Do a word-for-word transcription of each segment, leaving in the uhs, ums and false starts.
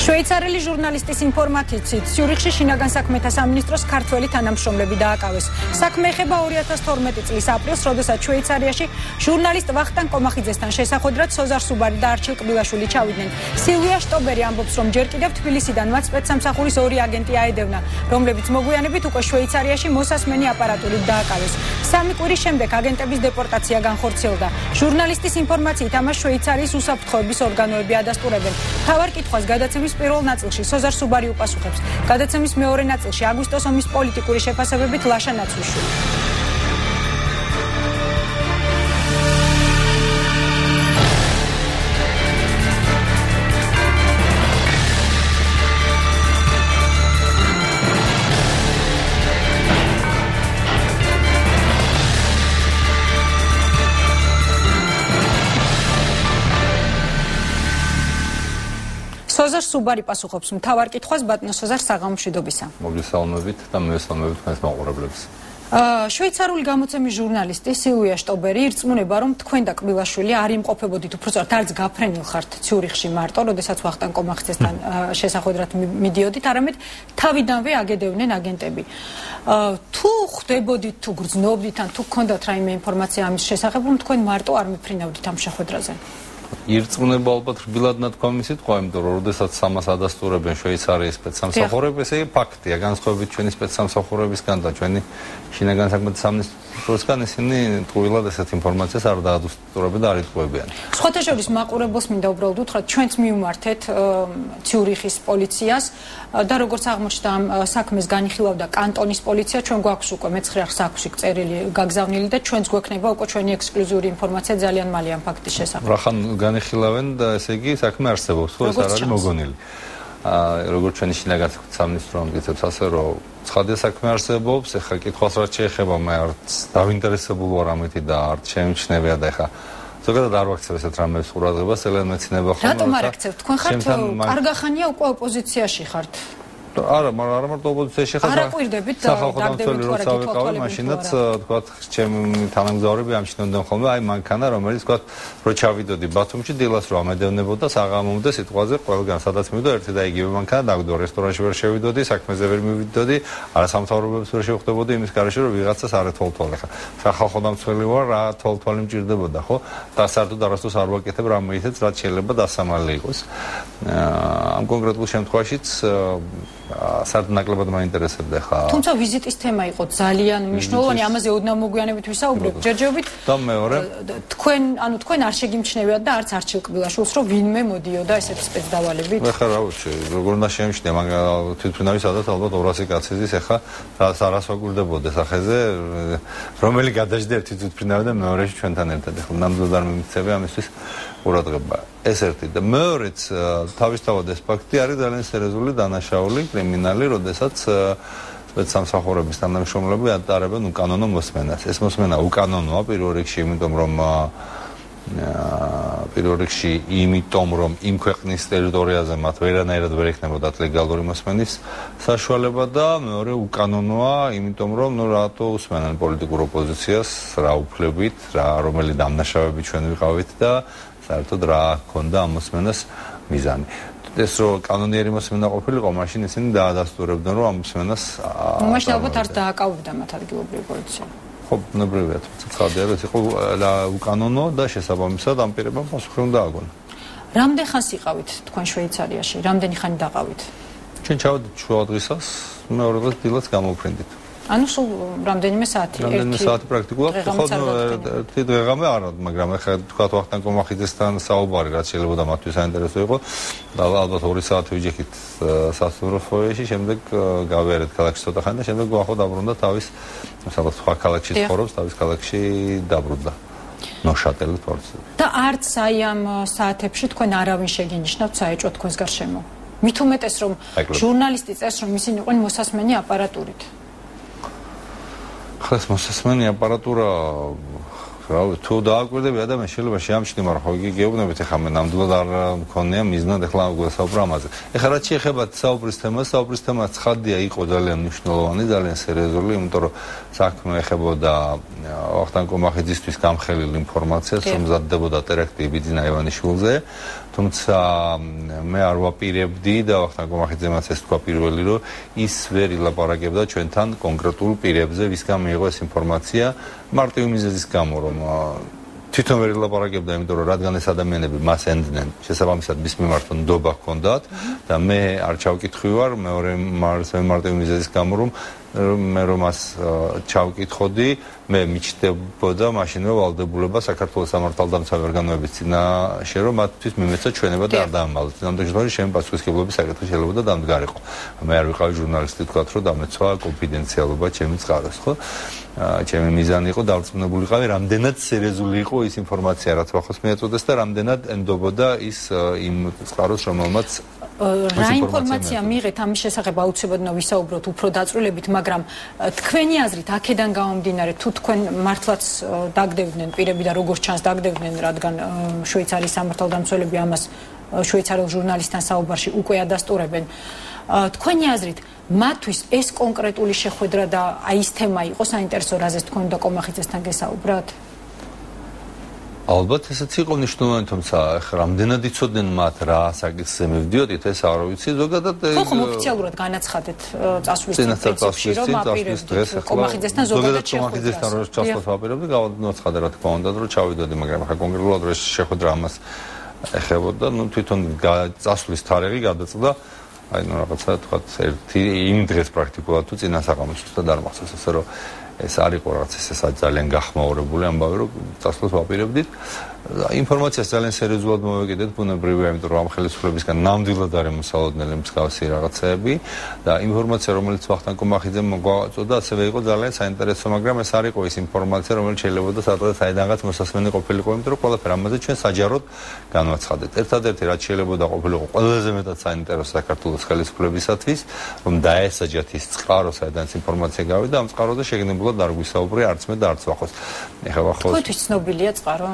შვეიცარიელი ჟურნალისტის ინფორმაციით ციურიხში შინაგან საქმეთა სამინისტროს ქართველი თანამშრომლები დააკავეს. საქმე ეხება ორი ათას თორმეტი წლის აპრილს, როდესაც შვეიცარიაში ჟურნალისტ ვახტანგ კომახიძესთან შესახვედრად სოზარ სუბარი და არჩილ კბილაშვილი ჩავიდნენ. სილვია შტობერი ამბობს, რომ ჯერ კიდევ თბილისიდან მათ სპეცსამსახურის ორი აგენტი აედევნა, რომლებიც მოგვიანებით უკვე შვეიცარიაში მოსასმენი აპარატურით დააკავეს. სამი კვირის შემდეგ აგენტების დეპორტაცია განხორციელდა. ჟურნალისტის ინფორმაციით ამას შვეიცარიის უსაფრთხოების ორგანოები ადასტურებენ. თავარ კითხვას გადაცემის პირველ ნაწილში სოზარ სუბარი უპასუხებს. გადაცემის მეორე ნაწილში აგვისტოს ომის პოლიტიკური შეფასებებით ლაშა ნაცვლიშვილი. სოზარ სუბარი პასუხობს მთავარ კითხვას ბატონო სოზარ საღამომშვიდობისა. მოგესალმებით და მესალმებით თქვენს მაყურებლებს. შვეიცარიული გამოცემის ჟურნალისტი სილვია შტობერი ირწმუნება, რომ თქვენ და კბილაშვილი არ იმყოფებოდით უბრალოდ არც გაფრენილ ხართ ციურიხში მარტო, როდესაც ვახტანგ კომახიძესთან შესახვედრად მიდიოდით, არამედ თავიდანვე აგედევნენ აგენტები. თუ ხვდებოდით, თუ გრძნობდით, ან თუ გქონდათ რაიმე ინფორმაცია ამის შესახებ, რომ თქვენ მარტო არ მიფრინავდით ამ შეხვედრაზე? ირწმუნება ალბათ რბილად ნათქვამი სიტყვა, იმიტომ რომ როდესაც ამას ადასტურებენ შვეიცარიის სპეცსამსახურები, ესე იგი ფაქტია, განსხვავებით ჩვენი სპეცსამსახურებისგან და ჩვენი შინაგან საქმეთა სამინისტროსგან, ისინი ტყუილად ესეთ ინფორმაციას არ დაადასტურებენ და არ იტყუებიან. სხვათა შორის მაყურებელს მინდა უბრალოდ უთხრათ, ჩვენც მივმართეთ ციურიხის პოლიციას და როგორც აღმოჩნდა ამ საქმეს განიხილავდა კანტონის პოლიცია, ჩვენ გვაქვს უკვე მეცხრე არხს აქვს იქ წერილი გაგზავნილი და ჩვენც გვექნება უკვე ჩვენი ექსკლუზიური ინფორმაცია ძალიან მალე ამ ფაქტის შესახებ. რახან განიხილავენ და ესე იგი საქმე არსებობს, ხო ეს არ არის მოგონილი. აა როგორც ჩვენი შინაგან საქმეთა სამინისტრო ამტკიცებს, ასე რომ ცხადია საქმე არსებობს, ეხლა კითხვას რაც შეეხება, მე არც დავინტერესებული ვარ ამით და არც შემჩნევია და ეხლა ზოგადად არ ვაქცევ ესეთ რამებს ყურადღებას, ელენ მეცნება ხომ. რატომ არ აქცევთ? თქვენ ხართ კარგახანია უკვე ოპოზიციაში ხართ. არა, მაგრამ არა მარტო ოპოზიციაში ხარ. არ აკვირდებით და დაგდებით თუ არა გითხოვთ მაშინაც თქვა ჩემი თანამგზავრები ამჩნევდნენ ხოლმე აი მანქანა, რომელიც თქვა რო ჩავიდოდი ბათუმში დილას რო ამედევნებოდა საღამომდე სიტყვაზე ყველგან სადაც მივიდო ერთი და იგივე მანქანა დაგდო რესტორანში ვერ შევიდოდი, საქმეზე ვერ მივიდოდი, არა სამთავრობოებს ვერ შევხვდებოდი იმის გარეშე რომ ვიღაცას არ ეთვალთვალე ხა. სახალხო დამცველი ვარ, რა თვალთვალი მჭირდებოდა, ხო? და საერთოდ არასდროს არ ვაკეთებ რამეითაც რაც შეიძლება დასამალი იყოს. ამ კონკრეტულ შემთხვევაშიც საერთოდ ნაკლებად მაინტერესებდა ხა. თუმცა ვიზიტის თემა იყო ძალიან მნიშვნელოვანი, ამაზე ოდნავ მოგვიანებით ვისაუბრებთ. ჯერჯერობით და მეორე თქვენ, ანუ თქვენ არ შეგიმჩნევიათ და არც არჩილ კბილაშვილს, რომ ვინმე მოდიოდა ესეთი სპეცდავალებით. მე ხარ რა ვიცი, როგორ უნდა შეემჩნია, მაგრამ თვითმფრინავის სადაც ალბათ ორასი კაცი ზის ეხა რაც არას ვაგულდებოდეს ახეზე, რომელი გადაждდა ერთი თვითმფრინავი და მეორეში ჩვენთან ერთად. ეხლა ნამდვილად არ მიმიქცევი ამისთვის ყურადღება. ეს ერთი და მეორეც თავისთავად ეს ფაქტი არის ძალიან სერიოზული დანაშაული კრიმინალი, როდესაც სპეცსამსახურების თანამშრომლები ატარებენ უკანონო მოსმენას. ეს მოსმენა უკანონოა პირველ რიგში, იმიტომ რომ პირველ რიგში იმიტომ რომ იმ ქვეყნის ტერიტორიაზე მათ ვერანაირად ვერ ექნებოდათ ლეგალური მოსმენის საშუალება და მეორე უკანონოა, იმიტომ რომ ნუ რატო უსმენენ პოლიტიკურ ოპოზიციას, რა უფლებით, რა რომელი დამნაშავები ჩვენ ვიყავით და საერთოდ რა ქონდა ამ მოსმენას მიზანი. ეს რო კანონიერი მოსმენა ყოფილიყო, მაშინ ისინი დაადასტურებდნენ, რომ ამ მოსმენას მაშინ ალბათ არ დააკავებდა მათ ადგილობრივი პოლიცია. ხო, ნებრივია, თუმცა ცხადია, რომ ეს იყო უკანონო და შესაბამისად ამ პირებმა პასუხი უნდა ააგონა. რამდენ ხანს იყავით თქვენ შვეიცარიაში? რამდენი ხანი დაყავით? ჩვენ ჩავედით შუა დღისას, მეორე დღეს დილას გამოვფრინდით. ანუ სულ რამდენიმე საათი? რამდენიმე საათი პრაქტიკულად ხო ერთი დღეღამე არა, მაგრამ ახლა თქვა ვახტანგ კომახიძესთან საუბარი რაც შეიძლება და მათთვის საინტერესო იყო და ალბათ ორი საათი ვიჯექით სასტუმრო ფოიეში, შემდეგ გავიარეთ ქალაქში ცოტა ხანი და შემდეგ გვახო დაბრუნდა თავის ალბათ სხვა ქალაქში ცხოვრობს, თავის ქალაქში დაბრუნდა. ნოშატელი თორცი. და არც აი ამ საათებში თქვენ არავინ შეგინიშნავთ საეჭვო თქვენს გარშემო. მით უმეტეს რომ ჟურნალისტი წერს რომ ისინი იყვნენ მოსასმენი აპარატურით. ხეს მოსასმენი აპარატურა რავი, თუ დააკვირდები ადამიანს შეიძლება შეამჩნი, მაგრამ ხო იგი გეუბნებით, ეხლა მე ნამდვილად არ მქონია მიზნად ეხლა გვესაუბრა ამაზე. ეხლა რაც შეეხება საუბრის თემას, საუბრის თემა ცხადია, იყო ძალიან მნიშვნელოვანი, ძალიან სერიოზული, იმიტომ რომ საქმე ეხებოდა ვახტანგ კომახიძისთვის გამხელილ ინფორმაციას, რომ მზადდებოდა ტერაქტი ბიძინა ივანიშვილზე. თუმცა მე არ ვაპირებდი და ვახტანგ კომახიძემაც ეს თქვა პირველი, რომ ის ვერ ილაპარაკებდა ჩვენთან კონკრეტულ პირებზე, ვისგან მიიღო ეს ინფორმაცია, მარტივი მიზეზის გამო, რომ თვითონ ვერ ილაპარაკებდა, იმიტომ რომ რადგან ეს ადამიანები მას ენდნენ, შესაბამისად მის მიმართ ნდობა ჰქონდათ და მე არ ჩავკითხი ვარ, მეორე მარტივი მიზეზის გამო, რომ მე რომ მას ჩავკითხოდი, მე მიჩნდებოდა მაშინვე ვალდებულება საქართველოს სამართალდამცავი ორგანოების წინაშე, რომ მათთვის მიმეცა ჩვენება და არ დაამალოთ. ამ შემთხვევაში ჩემი პასუხისმგებლობის საკითხი შეიძლება დამდგარიყო. მე არ ვიყავი ჟურნალისტი, თქვათ, რომ დამეცვა კონფიდენციალობა ჩემი წყაროს, ხო? ჩემი მიზანი იყო დარწმუნებულიყავი, რამდენად სერიოზული იყო ის ინფორმაცია, რაც ახოს მიეწოდეს და რამდენად ენდობოდა ის იმ წყაროს, რომელმაც რა ინფორმაცია მიიღეთ ამის შესახებ აუცილებლად ვისაუბროთ უფრო დაწვრილებით, მაგრამ თქვენი აზრით აქედან გამომდინარე, თუ თქვენ მართლაც დაგდევდნენ პირები და როგორც ჩანს დაგდევდნენ, რადგან შვეიცარიის სამართალდამცველები ამას შვეიცარიელ ჟურნალისტთან საუბარში უკვე ადასტურებენ. თქვენი აზრით მათთვის ეს კონკრეტული შეხვედრა და აი ეს თემა იყო საინტერესო, რაზეც თქვენ და კომახიძესთან გესაუბრათ? ალბათ ესეც იყო მნიშვნელოვანი, თუმცა ახლა რამდენად იცოდნენ მათ რა საკითხზე მივდიოდით, ეს არ ვიცი, ზოგადად ხო, ხო, ოფიციალურად განაცხადეთ წასვლის პრინციპში, რომ აპირებდით კომახიძესთან ზოგადად კომახიძესთან რო ჩასვლას ვაპირებდი, გავაცხადე რა თქმა უნდა, რომ ჩავიდოდი, მაგრამ ახლა კონკრეტულად რო შეხვედრა ამას ეხებოდა, ну თვითონ წასვლის თარიღი გადაწყვეტა, აი ნუ რაღაცა თქვა ერთი იმ დღეს პრაქტიკულად თუ წინა საღამოც და არ მახსოვს, ასე რომ ეს არ იყო რაღაც ეს ძალიან გახმაურებული ამბავი, რომ წასვლას ვაპირებდით. ინფორმაციას ძალიან სერიოზულად მოვეკიდეთ, ბუნებრივია, იმიტომ რომ ამ ხელისუფლებისგან ნამდვილად არის მოსალოდნელი მსგავსი რაღაცეები და ინფორმაცია, რომელიც ვახტანგ კომახიძემ მოგვაწოდა, ასევე იყო ძალიან საინტერესო, მაგრამ ეს არ იყო ის ინფორმაცია, რომელიც შეიძლება სადღაც საიდანღაც მოსასმენი ყოფილიყო, იმიტომ რომ ყველაფერი ამაზე ჩვენ საჯაროდ განვაცხადეთ. ერთადერთი რაც შეიძლება ყოფილიყო ყველაზე მეტად საინტერესო საქართველოს ხელისუფლებისათვის, რომ დაესაჯათ ის წყარო, საიდანაც ინფორმაცია გავიდა, ამ წყაროზე შეგნებულად არ გვისაუბრე არც მე და არც ვახოს. ეხლა ხო თქვენთვის ცნობილია წყარო?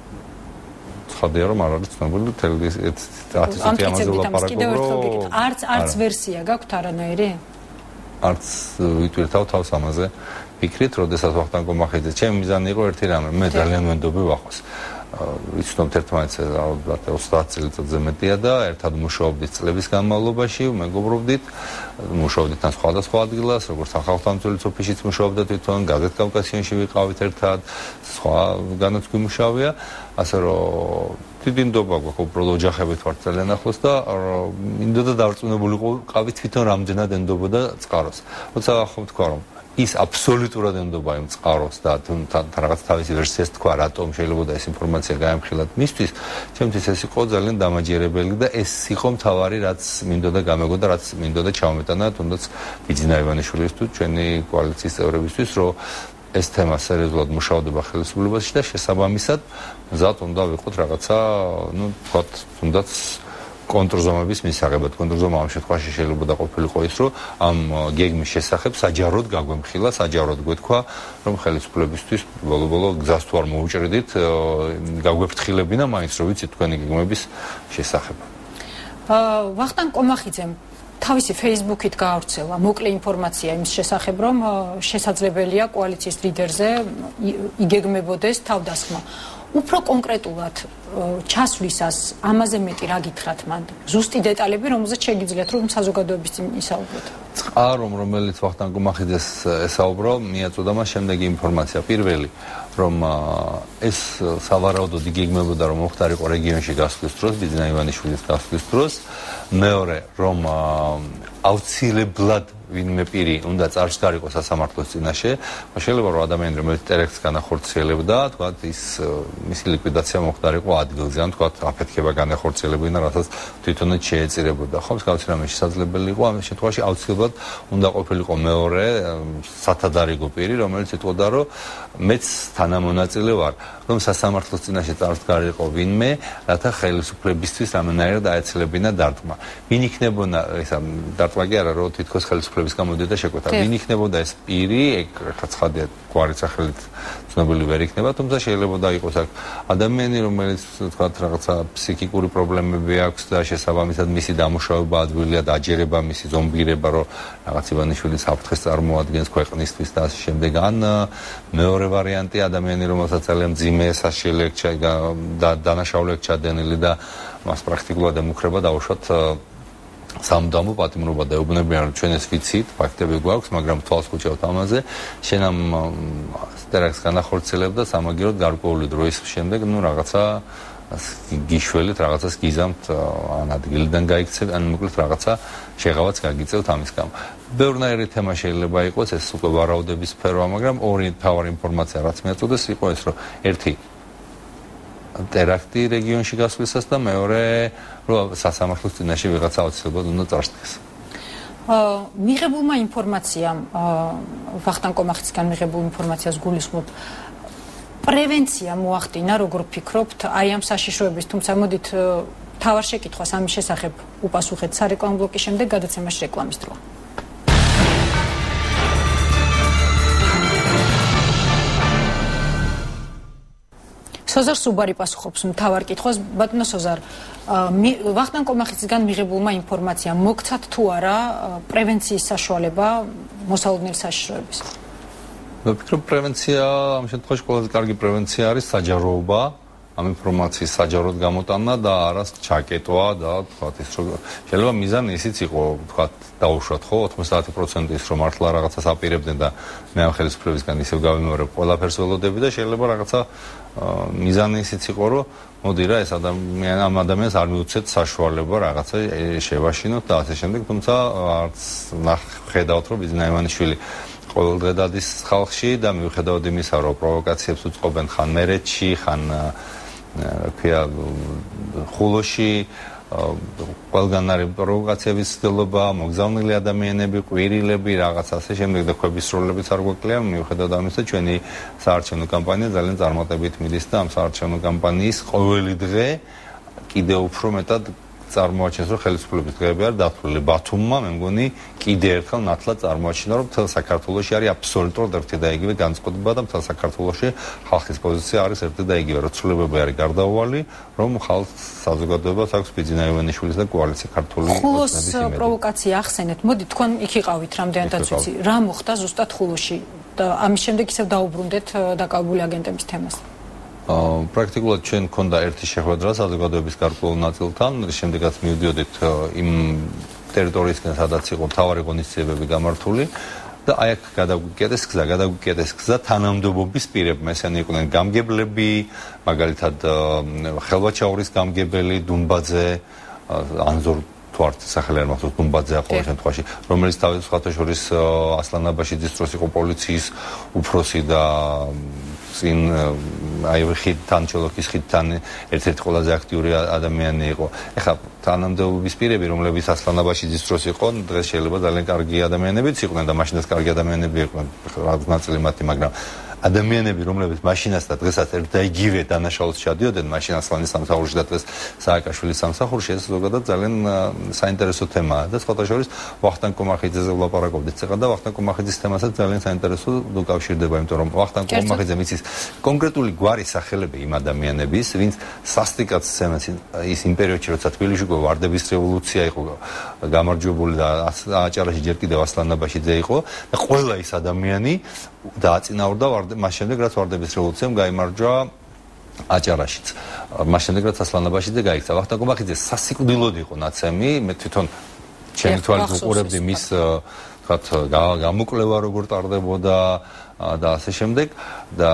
ხადია რომ არ არის ცნობილი თელი ეს ათასი ამაზე ლაპარაკობ. არც არც ვერსია გაქვთ არანაირი? არც ვიტვირთავ თავს ამაზე. ფიქრით, როდესაც ვახტანგ კომახიძე, ჩემი მიზანი იყო ერთი რამე, მე ძალიან ვენდობი ვახოს. ვიცნობთ ერთმანეთს ალბათ ოცდაათ წელიწადზე მეტია და ერთად მუშაობდით წლების განმავლობაში, მეგობრობდით, მუშაობდით თან სხვადასხვა ადგილას, როგორც სახალხო დამცველის ოფისშიც მუშაობდა თვითონ, გაზეთ კავკასიონში ვიყავით ერთად, სხვაგანაც გვიმუშავია, ასე რომ დიდი ნდობა გვაქვს, უბრალოდ ოჯახებით ვართ ძალიან ახლოს და მინდოდა დავარწმუნებული ვიყავით თვითონ რამდენად ენდობოდა წყაროს. როცა ახლა თქვა რომ ის აბსოლუტურად ენდობა იმ წყაროს და თან რაღაც თავისი ვერსიას თქვა, რატომ შეიძლება ეს ინფორმაცია გაემხილათ მისთვის, ჩემთვის ეს იყო ძალიან დამაჯერებელი და ეს იყო მთავარი, რაც მინდოდა გამეგო და რაც მინდოდა ჩავმეტანა თუნდაც ბიძინა ივანიშვილის თუ ჩვენი კოალიციის წევრებისთვის, რომ ეს თემა სერიოზულად მუშაობდება ხელისუფლებაში და შესაბამისად მზად უნდა ვიყოთ რაღაცა, ну, თქვათ, თუნდაც კონტრზომების მისაღებად. კონტრზომა ამ შემთხვევაში შეიძლება და ყოფილიყო ის, რომ ამ გეგმის შესახებ საჯაროდ გაგვემხილა, საჯაროდ გვეთქვა, რომ ხელისუფლებისთვის ბოლო-ბოლო გზას თუ არ მოუჭრიდით, გაგვეფრთხილებინა მაინც, რომ ვიცით თქვენი გეგმების შესახებ. ვახტანგ კომახიძემ თავისი Facebook-ით გაავრცელა მოკლე ინფორმაცია იმის შესახებ, რომ შესაძლებელია კოალიციის ლიდერზე იგეგმებოდეს თავდასხმა. უფრო კონკრეტულად ჩასვლისას ამაზე მეტი რა გითხრათ მან? ზუსტი დეტალები, რომელზეც შეგიძლიათ რომ საზოგადოების წინ ისაუბროთ. წყარომ, რომელიც ვახტანგ კომახიძეს ესაუბრა, მიაწოდა მას შემდეგი ინფორმაცია. პირველი, რომ ეს სავარაუდოდ იგეგმებოდა, რომ მოხდარიყო რეგიონში გასვლის დროს, ბიძინა ივანიშვილის გასვლის დროს. მეორე, რომ აუცილებლად ვინმე პირი უნდა წარსულიყო სასამართლოს წინაშე, შეიძლება რომ ადამიანი რომელიც ტერაქტს განახორციელებდა, თქვათ ის მისი ლიკვიდაცია მოხდარიყო ადგილზე, ან თქვათ აფეთქება განახორციელებინა, რასაც თვითონაც შეეწირებოდა. ხო, მსგავსი რამე შესაძლებელი იყო, ამ შემთხვევაში აუცილებლად უნდა ყოფილიყო მეორე სათადარიგო პირი, რომელიც იტყოდა, რომ მეც თანამონაწილე ვარ, რომ სასამართლოს წინაშე წარსდგარიყო ვინმე, რათა ხელისუფლებისთვის რამენაირად აეცილებინა დარტყმა. ვინ იქნებოდა ისა დარტყმა კი არა, რომ თითქოს ხელისუფლების გამოდიოდა შეკვეთა. ვინ იქნებოდა ეს პირი, ეგ ხა ცხადია გვარი სახელით ცნობილი ვერ იქნება, თუმცა შეიძლება იყოს აქ ადამიანი, რომელიც თქვათ რაღაცა ფსიქიკური პრობლემები აქვს და შესაბამისად მისი დამუშავება ადვილია და აჯერება მისი ზომბირება, რომ რაღაც ივანიშვილი საფრთხეს წარმოადგენს ქვეყნისთვის და ასე შემდეგ. ან მეორე ვარიანტი ადამიანი, რომელსაც ძალიან მძიმე საშიელი და დანაშაული ჩადენილი და მას პრაქტიკულად ემუქრება დაუშვათ სამუდამო პატიმრობა და ეუბნებიან, რომ ჩვენ ეს ვიცით, ფაქტები გვაქვს, მაგრამ თვალს ხუჭავთ ამაზე, შენ ამ ტერაქტს განახორციელებ და სამაგიეროდ გარკვეული დროის შემდეგ, ну რაღაცა გიშველით, რაღაცას გიზამთ, ან ადგილიდან გაიქცევთ, ან მოკლედ რაღაცა შეღავაც გაგიწევთ ამის გამო. ბევრნაირი თემა შეიძლება იყოს, ეს უკვე ვარაუდების სფეროა, მაგრამ ორი მთავარი ინფორმაცია, რაც მეწოდეს, იყო ეს, რომ ერთი ტერაქტი რეგიონში გასვლისას და მეორე, რომ სასამართლოს წინაშე ვიღაცა აუცილებლად უნდა წარსდგეს. მიღებულმა ინფორმაციამ, ვახტანგ კომახიცგან მიღებულ ინფორმაციას გულისხმობ, პრევენცია მოახდინა, როგორ ფიქრობთ, აი ამ საშიშროების, თუმცა მოდით თავარ შეკითხვას ამის შესახებ უპასუხეთ სარეკლამო ბლოკის შემდეგ, გადაცემაში რეკლამის დროა. სოზარ სუბარი პასუხობს მთავარ კითხვას. ბატონო სოზარ, ვახტანგ კომახიცგან მიღებულმა ინფორმაციამ მოგცათ თუ არა პრევენციის საშუალება მოსალოდნელი საშიშროების? ვფიქრობ, პრევენცია ამ შემთხვევაში ყველაზე კარგი პრევენცია არის საჯაროობა, ამ ინფორმაციის საჯაროდ გამოტანა და არა ჩაკეტვა და თქვათ ის რომ შეიძლება მიზანი ისიც იყო, თქვათ დაუშვათ ხო ოცდაათი პროცენტი ის რომ მართლა რაღაცას აპირებდნენ და მე ამ ხელისუფლებისგან ისევ გავიმეორებ ყველაფერს ველოდები და შეიძლება რაღაცა მიზანი ისიც იყო, რომ მოდი რა ეს ადამიანი ამ ადამიანს არ მიუცეთ საშუალება რაღაცა შევაშინოთ და ასე შემდეგ, თუმცა არც ხედავთ რომ ბიზნა ივანიშვილი ყოველდღე დადის ხალხში და მიუხედავად იმისა, რომ პროვოკაციებს უწყობენ ხან მერეთში, ხან ქვია ხულოში, ყველგან არის პროვოკაციების ცდილობა, მოგზავნილი ადამიანები, ყვირილები, რაღაც ასე შემდეგ და ხვების სროლებიც არ გვეკლია, მიუხედავად ამისა, ჩვენი საარჩევნო კამპანია ძალიან წარმატებით მიდის და ამ საარჩევნო კამპანიის ყოველი დღე კიდევ უფრო მეტად წარმოაჩენს, რომ ხელისუფლების დღეები არ დათვლილი. ბათუმმა, მე მგონი, კიდე ერთხელ ნათლად წარმოაჩინა, რომ მთელ საქართველოში არის აბსოლუტურად ერთი და იგივე განწყობა და მთელ საქართველოში ხალხის პოზიცია არის ერთი და იგივე, რომ ცვლილებები არის გარდაუვალი, რომ ხალხს საზოგადოებას აქვს ბიძინა ივანიშვილის და კოალიცია ქართული ხულოს პროვოკაცია ახსენეთ. მოდი, თქვენ იქ იყავით რამდენადაც ვიცი. რა მოხდა ზუსტად ხულოში და ამის შემდეგ ისევ დაუბრუნდეთ დაკავებული აგენტების თემას? პრაქტიკულად ჩვენ ქონდა ერთი შეხვედრა საზოგადოების გარკვეულ ნაწილთან, შემდეგაც მივდიოდით იმ ტერიტორიისკენ, სადაც იყო მთავარი ღონისძიებები გამართული და აი აქ გადაგვიკეტეს გზა, გადაგვიკეტეს გზა თანამდებობის პირებმა, ესენი იყვნენ გამგებლები, მაგალითად ხელვაჩაურის გამგებელი დუმბაძე, ანზორ თვართ სახელი არ მახსოვს დუმბაძე ყოველ შემთხვევაში, რომელიც თავის ხათაშორის ასლანაბაშიძის დროს იყო პოლიციის უფროსი და წინ აი ხიდთან ჩოლოქის ხიდთან ერთ-ერთი ყველაზე აქტიური ადამიანი იყო. ეხლა თანამდებობის პირები, რომლებიც ასლანაბაშიძის დროს იყო, დღეს შეიძლება ძალიან კარგი ადამიანებიც იყვნენ და მაშინაც კარგი ადამიანები იყვნენ, რაღაც ნაწილი მათი, მაგრამ ადამიანები, რომლებიც მაშინაც და დღესაც ერთ და იგივე დანაშაულს ჩადიოდნენ, მაშინ ასლანის სამსახურში და დღეს სააკაშვილის სამსახურში, ეს ზოგადად ძალიან საინტერესო თემაა და სხვათა შორის ვახტანგ კომახიძეზე ვლაპარაკობდით წეღა და ვახტანგ კომახიძის თემასაც ძალიან საინტერესო უკავშირდება, იმიტომ რომ ვახტანგ კომახიძე მიცის კონკრეტული გვარის სახელები იმ ადამიანების, ვინც სასტიკად ის იმ პერიოდში, როცა თბილისში ვარდების რევოლუცია იყო გამარჯვებული და აჭარაში ჯერ კიდევ ასლანაბაშიძე იყო და ყველა ის ადამიანი დააწინაურდა მას შემდეგ, რაც ვარდების რევოლუციამ გაიმარჯვა აჭარაშიც. მას შემდეგ, რაც ასლანაბაშიძე გაიქცა. ვახტანგ კომახიძე სასიკვდილოდ იყო ნაცემი, მე თვითონ ჩემი თვალით უყურებდი მის თქვათ გამოკვლევა როგორ ტარდებოდა და ასე შემდეგ და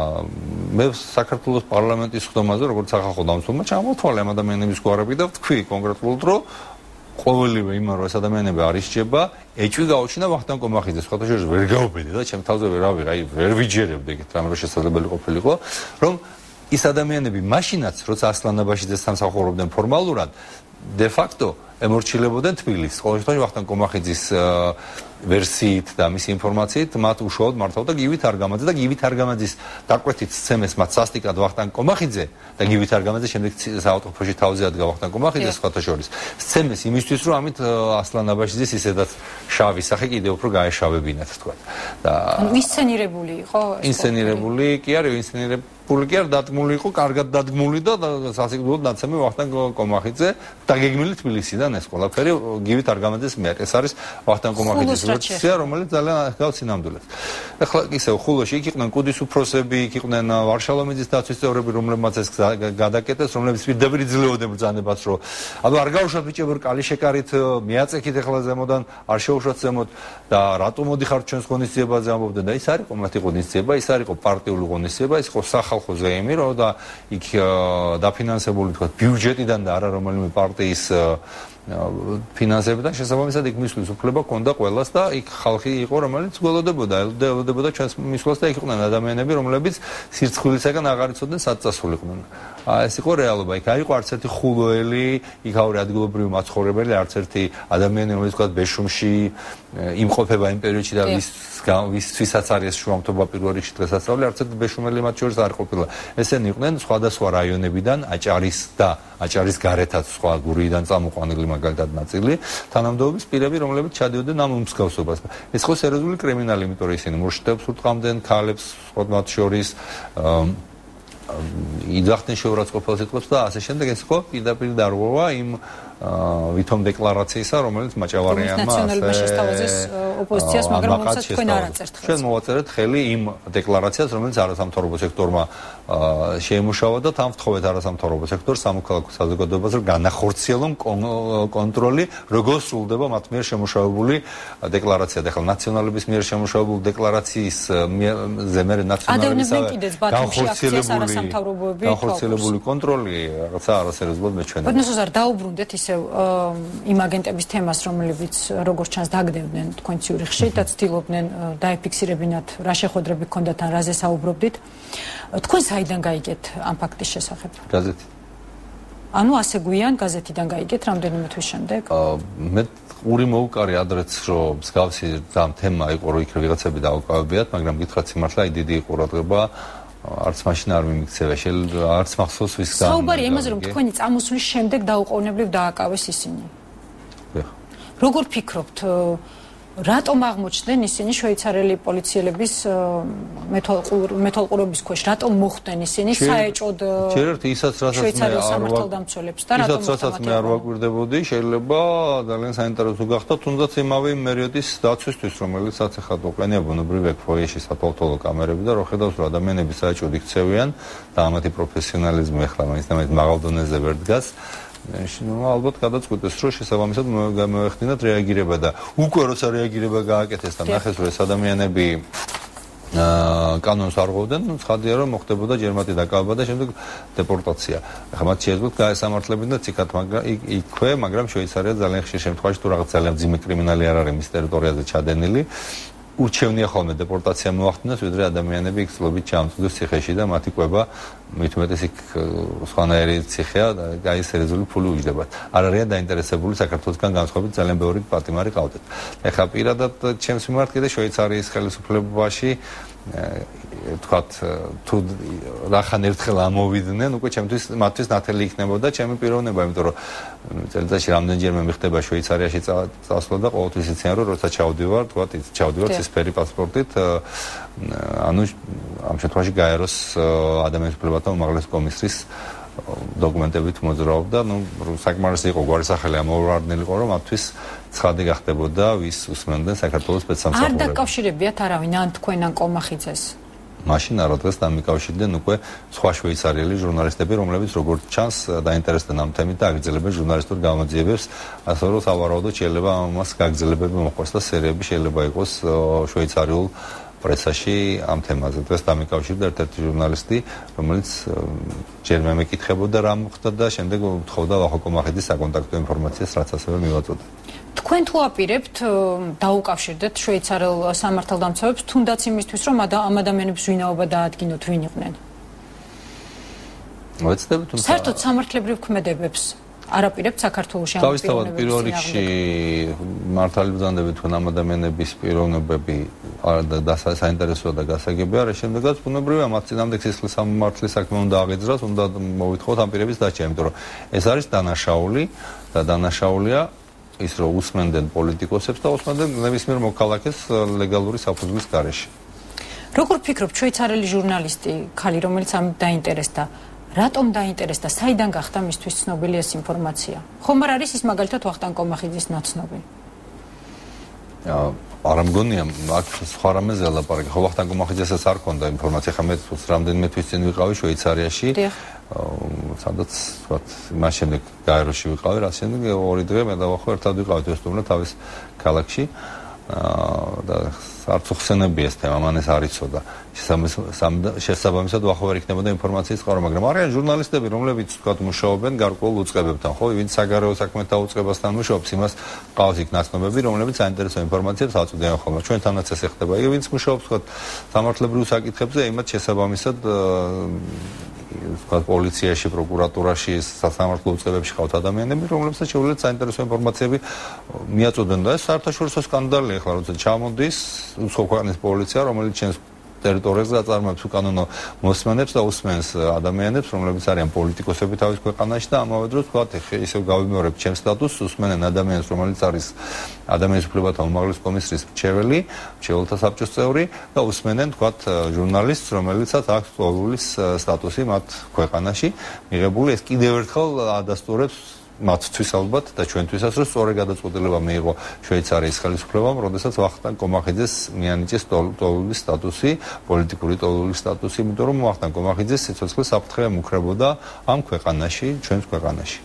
მე საქართველოს პარლამენტის ხდომაზე, როგორც სახალხო დამცველმა, ჩამოვთვალე ამ ადამიანების გვარები და ვთქვი კონკრეტულად, რომ ყოველივე იმან, რომ ეს ადამიანები არ ისჯება, ეჭვი გაუჩინა ვახტანგ კომახიძეს. სხვათა შორის ვერ გავუბედი და ჩემ თავზე ვერავიღე, აი ვერ ვიჯერებდი ეგეთ რამე, რომ შესაძლებელი ყოფილიყო, რომ ის ადამიანები მაშინაც, როცა ასლანაბაშიძე სამსახურობდნენ ფორმალურად, de facto ემორჩილებოდნენ თბილისს. ყოველ შემთხვევაში ვახტანგ კომახიძის ვერსიით და მისი ინფორმაციით მათ უშუალოდ მართავდა გივით არგამაძე და გივით არგამაძის დაკვეთით სცემეს მათ სასტიკად ვახტანგ კომახიძე და გივით არგამაძე შემდეგ საავტოფოში თავზე ადგა ვახტანგ კომახიძე სხვათა შორის სცემეს იმისთვის რომ ამით ასლანაბაშიძის ისედაც შავი სახე კიდევ უფრო გაეშავებინათ თქვა და ინსცენირებული იყო ინსცენირებული კი არის ინსცენირებული კი არ დადგმული იყო კარგად დადგმული და სასიკვდილოდ ნაცემი ვახტანგ კომახიძე დაგეგმილი თბილისიდან ეს ყველაფერი გივით არგამაძეს მიერ ეს არის ვახტანგ კომახიძის ვერსია რომელიც ძალიან ახალ სინამდვილეს ახლა ისე ხულოში იქ იყვნენ კუდის უფროსები იქ იყვნენ ვარშალომიძის დაცვის წევრები რომლებმაც ეს გადაკეტეს რომლებიც პირდაპირ იძლეოდნენ ბრძანებას რომ აბა არ გავუშვათ ბიჭებო კალიშეკარით მიაწექით ახლა ზემოდან არ შეუშვათ ზემოთ და რატომ მოდიხართ ჩვენს ღონისძიებაზე ამბობდნენ და ის არ იყო მათი ღონისძიება ის არ იყო პარტიული ღონისძიება ის იყო სახალხო ზეიმი რომ და იქ დაფინანსებული თქვა ბიუჯეტიდან და არა რომელიმე პარტიის ფინანსებიდან შესაბამისად იქ მისვლის უფლება ჰქონდა ყველას და იქ ხალხი იყო რომელიც გველოდებოდა ელოდებოდა ჩვენს მისვლას და იქ იყვნენ ადამიანები რომლებიც სირცხვილისაგან აღარ იცოდნენ სად წასულიყვნენ ეს იყო რეალობა იქ არ იყო არც ერთი ხულოელი იქაური ადგილობრივი მაცხოვრებელი არც ერთი ადამიანი რომელიც თქვა ბეშუმში იმყოფება იმ პერიოდში და ვის ვისთვისაც არის შუამთობა პირველ რიგში დღესასწაული არც ერთი ბეშუმელი მათ შორის არ ყოფილა ესენი იყვნენ სხვადასხვა რაიონებიდან აჭარის და აჭარის გარეთაც სხვა გურიიდან წამოყვანილი მაგალითად ნაწილი თანამდებობის პირები რომლებიც ჩადიოდნენ ამ მსგავსობას ეს ხო სერიოზული კრიმინალი იმიტომ რომ ისინი მუშტებს უტყამდნენ ქალებს მათ შორის იძახდნენ შეურაცხყოფელ სიტყვებს და ასე შემდეგ ეს ხო პირდაპირ დარღვევა იმ ვითომ დეკლარაციისა რომელიც მაჭავარიანმა ნაციონალურმა შესთავაზეს ოპოზიციას მაგრამ რომელსაც თქვენ არ აწერთ ხელს ჩვენ მოვაწერეთ ხელი იმ დეკლარაციას რომელიც არასამთავრობო სექტორმა შეიმუშავა და თანმხლობთ არასამთავრობო სექტორს სამოქალაქო საზოგადოებას რომ განახორციელონ კონტროლი როგორ სრულდება მათ მიერ შემუშავებული დეკლარაცია და ახლა ნაციონალების მიერ შემუშავებული დეკლარაციის ზემერე ნაციონალების განახორციელებული განახორციელებული კონტროლი რაღაცა არასერიოზულად მეჩვენება ბოდნოსოზარ დაუბრუნდეთ იმ აგენტების თემას, რომლებიც როგორც ჩანს დაგდევდნენ თქვენ ციურიხში და ცდილობდნენ დაეფიქსირებინათ რა შეხვედრები ჰქონდათ ან რაზე საუბრობდით. თქვენ საიდან გაიგეთ ამ ფაქტის შესახებ? გაზეთი. ანუ ასე გვიან გაზეთიდან გაიგეთ რამდენიმე თვის შემდეგ? მე ური მოუკარი ადრეც რომ მსგავსი ამ თემა იყო რომ იქ ვიღაცები დაუკავებიათ, მაგრამ გითხრათ სიმართლე აი დიდი ყურადღება არც მაშინ არ მიმიქცევა შეიძლება არც მახსოვს ვის გან საუბარი იმაზე რომ თქვენი წამოსვლის შემდეგ დაუყოვნებლივ დააკავეს ისინი როგორ ფიქრობთ რატომ აღმოჩნდნენ ისინი შვეიცარიელი პოლიციელების მეთვალყურობის ქვეშ რატომ მოხვდნენ ისინი საეჭოდ ჯერთ ისაც რასაც მე არ ვაკვირდებოდი შეიძლება ძალიან საინტერესო გახდა თუნდაც იმავე მერიოდის დაცვისთვის რომელიცაც ახლა მოყენია ბუნებრივ ეგ ფოიეში სათვალთვალო კამერები და რო ხედავს რომ ადამიანები საეჭოდ იქცევიან და ამათი პროფესიონალიზმი ახლა მაინც და მაინც მაღალ დონეზე ვერ დგას ну ალბათ გადაწყვეტეს რომ შესაბამისად მოეხდინათ რეაგირება და უკვე როცა რეაგირება გააკეთეს და ნახეს რომ ეს ადამიანები კანონს არ ღვევდნენ ну ცხადია რომ მოხდებოდა ჯერ მათი დაკავება და შემდეგ დეპორტაცია ახლა მათ შეეძლოთ გაესამართლებინა ციკად მაგრამ იქვე მაგრამ შვეიცარია ძალიან ხშირ შემთხვევაში თუ რაღაც ძალიან ძიმე კრიმინალი არ არის მის ტერიტორიაზე ჩადენილი ურჩევნია ხოლმე დეპორტაცია მოახდინოს, ვიდრე ადამიანები იქ წლობით ჩამწვდეს ციხეში და მათი კვება მით უმეტეს იქ სხვანაირი ციხეა და აი სერიოზული ფული უჯდებათ. არ არიან დაინტერესებული საქართველოსგან განსხვავებით ძალიან ბევრი პატიმარი ყავდეთ. ეხლა პირადად ჩემს მიმართ კიდე შვეიცარიის ხელისუფლებაში თქვათ თუ რახან ერთხელ ამოვიდნენ, უკვე ჩემთვის მათთვის ნათელი იქნებოდა ჩემი პიროვნება, იმიტომ რომ წელიწადში რამდენჯერმე მიხდება შვეიცარიაში წასვლა და ყოველთვის იციან რომ როცა ჩავდივარ, თქვათ ჩავდივარ ცისფერი პასპორტით, ანუ ამ შემთხვევაში გაეროს ადამიანის უფლებათა უმაღლეს კომისრის დოკუმენტებით მოძრაობდა, ну, საკმარისი იყო გვარი სახელი ამოვარდნილი იყო, რომ მათთვის ცხადი გახდებოდა ვის უსმენდნენ საქართველოს სპეცსამსახურებს. არ დაკავშირებიათ არავინ ან თქვენ ან კომახიძეს? მაშინ არა დღეს დამიკავშირდნენ უკვე სხვა შვეიცარიელი ჟურნალისტები, რომლებიც როგორც ჩანს დაინტერესდნენ ამ თემით და აგრძელებენ ჟურნალისტურ გამოძიებებს, ასე რომ სავარაუდოდ შეიძლება ამას გაგრძელებები მოხდეს და სერიები შეიძლება იყოს შვეიცარიულ პრესაში ამ თემაზე. დღეს დამიკავშირდა ერთ-ერთი ჟურნალისტი, რომელიც ჯერ მე მეკითხებოდა რა მოხდა და შემდეგ უთხოვდა ვახო კომახიძის საკონტაქტო ინფორმაციას, რაც ასევე მივაწოდა. თქვენ თუ აპირებთ დაუკავშირდეთ შვეიცარიელ სამართალდამცავებს, თუნდაც იმისთვის, რომ ამ ადამიანების ვინაობა დაადგინოთ, ვინ იყვნენ? მოეცდები თუმცა საერთოდ სამართლებრივ ქმედებებს არაპირებთ საქართველოში ამ თავისთავად პირველ რიგში მართალი ბრძანდებით თქვენ ამ ადამიანების პიროვნებები და საინტერესოა და გასაგები არა შემდეგაც ბუნებრივია მათ წინამდე სისხლის სამართლის საქმე უნდა აღიძრას უნდა მოვითხოვოთ ამ პირების დარჩენა იმიტომ რომ ეს არის დანაშაული და დანაშაულია ის რომ უსმენდნენ პოლიტიკოსებს და უსმენდნენ ნებისმიერ მოქალაქეს ლეგალური საფუძვლის გარეშე როგორ ფიქრობ შვეიცარიელი ჟურნალისტი ქალი რომელიც ამ დაინტერესდა რატომ დაინტერესდა საიდან გახდა მისთვის ცნობილი ეს ინფორმაცია ხომ არ არის ის მაგალითად ვახტანგ კომახიძის ნაცნობი არა მგონია აქ სხვა რამეზე ლაპარაკი ხო ვახტანგ კომახიძესაც არ ქონდა ინფორმაცია ხა მე რამდენიმე თვის წინ ვიყავი შვეიცარიაში სადაც ვთქვათ მას შემდეგ გაეროში ვიყავი რა შემდეგ ორი დღე მე და ვახო ერთად ვიყავით ოსტუმრა თავის ქალაქში და არც უხსენებია ეს თემა მან ეს არ იცოდა შესაბამისად ვახო ვერ იქნებოდა ინფორმაციის წყარო მაგრამ არიან ჟურნალისტები რომლებიც თქვათ მუშაობენ გარკვეულ უწყებებთან ხო ვინც საგარეო საქმეთა უწყებასთან მუშაობს იმას ყავს იქ ნაცნობები რომლებიც საინტერესო ინფორმაციას აწვდიან ხოლმე ჩვენთანაც ეს ხდება იგი ვინც მუშაობს თქვათ სამართლებრივ საკითხებზე იმათ შესაბამისად თქვათ პოლიციაში პროკურატურაში სასამართლო უწყებებში ყავთ ადამიანები რომლებსაც შეუძლიათ საინტერესო ინფორმაციები მიაწვდიან და ეს საერთაშორისო სკანდალია ახლა როცა ჩამოდის უცხო ქვეყნის პოლიცია რომელიც ჩვენს ტერიტორიაზე აწარმოებს უკანონო მოსმენებს და უსმენს ადამიანებს რომლებიც არიან პოლიტიკოსები თავის ქვეყანაში და ამავე დროს თქვათ ისევ გავიმეორებ ჩემს სტატუსს უსმენენ ადამიანს რომელიც არის ადამიანის უფლებათა უმაღლესი კომისრის მრჩეველი მრჩეველთა საბჭოს წევრი და უსმენენ თქვათ ჟურნალისტს რომელიცაც აქვს ყოველის სტატუსი მათ ქვეყანაში მიღებული ეს კიდევ ერთხელ ადასტურებს მათთვის ალბათ და ჩვენთვისაც რომ სწორი გადაწყვეტილება მიიღო შვეიცარიის ხელისუფლებამ, როდესაც ვახტანგ კომახიძეს მიანიჭეს ტოლულის სტატუსი, პოლიტიკური ტოლულის სტატუსი, იმიტომ რომ ვახტანგ კომახიძეს სიცოცხლე საფრთხე ემუქრებოდა ამ ქვეყანაში, ჩვენს ქვეყანაში.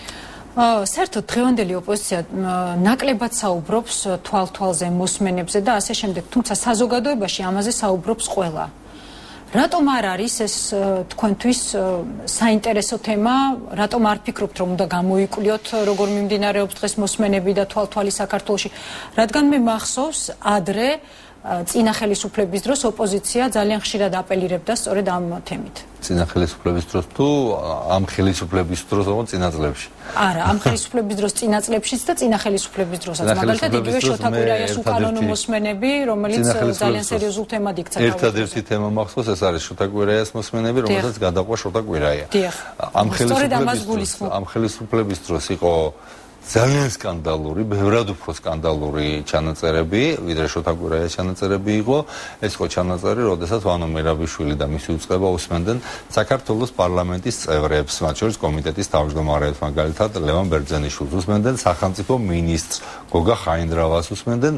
საერთოდ დღევანდელი ოპოზიცია ნაკლებად საუბრობს თვალ-თვალზე მოსმენებზე და ასე შემდეგ, თუმცა საზოგადოებაში ამაზე საუბრობს ყველა. რატომ არ არის ეს თქვენთვის საინტერესო თემა, რატომ არ ფიქრობთ რომ უნდა გამოიკვლიოთ როგორ მიმდინარეობს დღეს მოსმენები და თვალთვალი საქართველოში, რადგან მე მახსოვს ადრე წინა ხელისუფლების დროს ოპოზიცია ძალიან ხშირად აპელირებდა სწორედ ამ თემით. წინა ხელისუფლების დროს თუ ამ ხელისუფლების დროს ოღონდ წინა წლებში? არა, ამ ხელისუფლების დროს წინა წლებშიც და წინა ხელისუფლების დროსაც. მაგალითად იგივე შოთა კვირაიას უკანონო მოსმენები, რომელიც ძალიან სერიოზულ თემად იქცა. ერთადერთი თემა მახსოვს ეს არის შოთა კვირაიას მოსმენები, რომელსაც გადაყვა შოთა კვირაია. ამ ხელისუფლების ამ ხელისუფლების დროს იყო ძალიან სკანდალური, ბევრად უფრო სკანდალური ჩანაწერები, ვიდრე შოთა კვირაიას ჩანაწერები იყო. ეს იყო ჩანაწერი, როდესაც ვანო მერაბიშვილი და მისი უწყება უსმენდნენ საქართველოს პარლამენტის წევრებს, მათ შორის კომიტეტის თავმჯდომარეებს, მაგალითად ლევან ბერძენიშვილს უსმენდნენ, სახელმწიფო მინისტრს გოგა ხაინდრავას უსმენდნენ,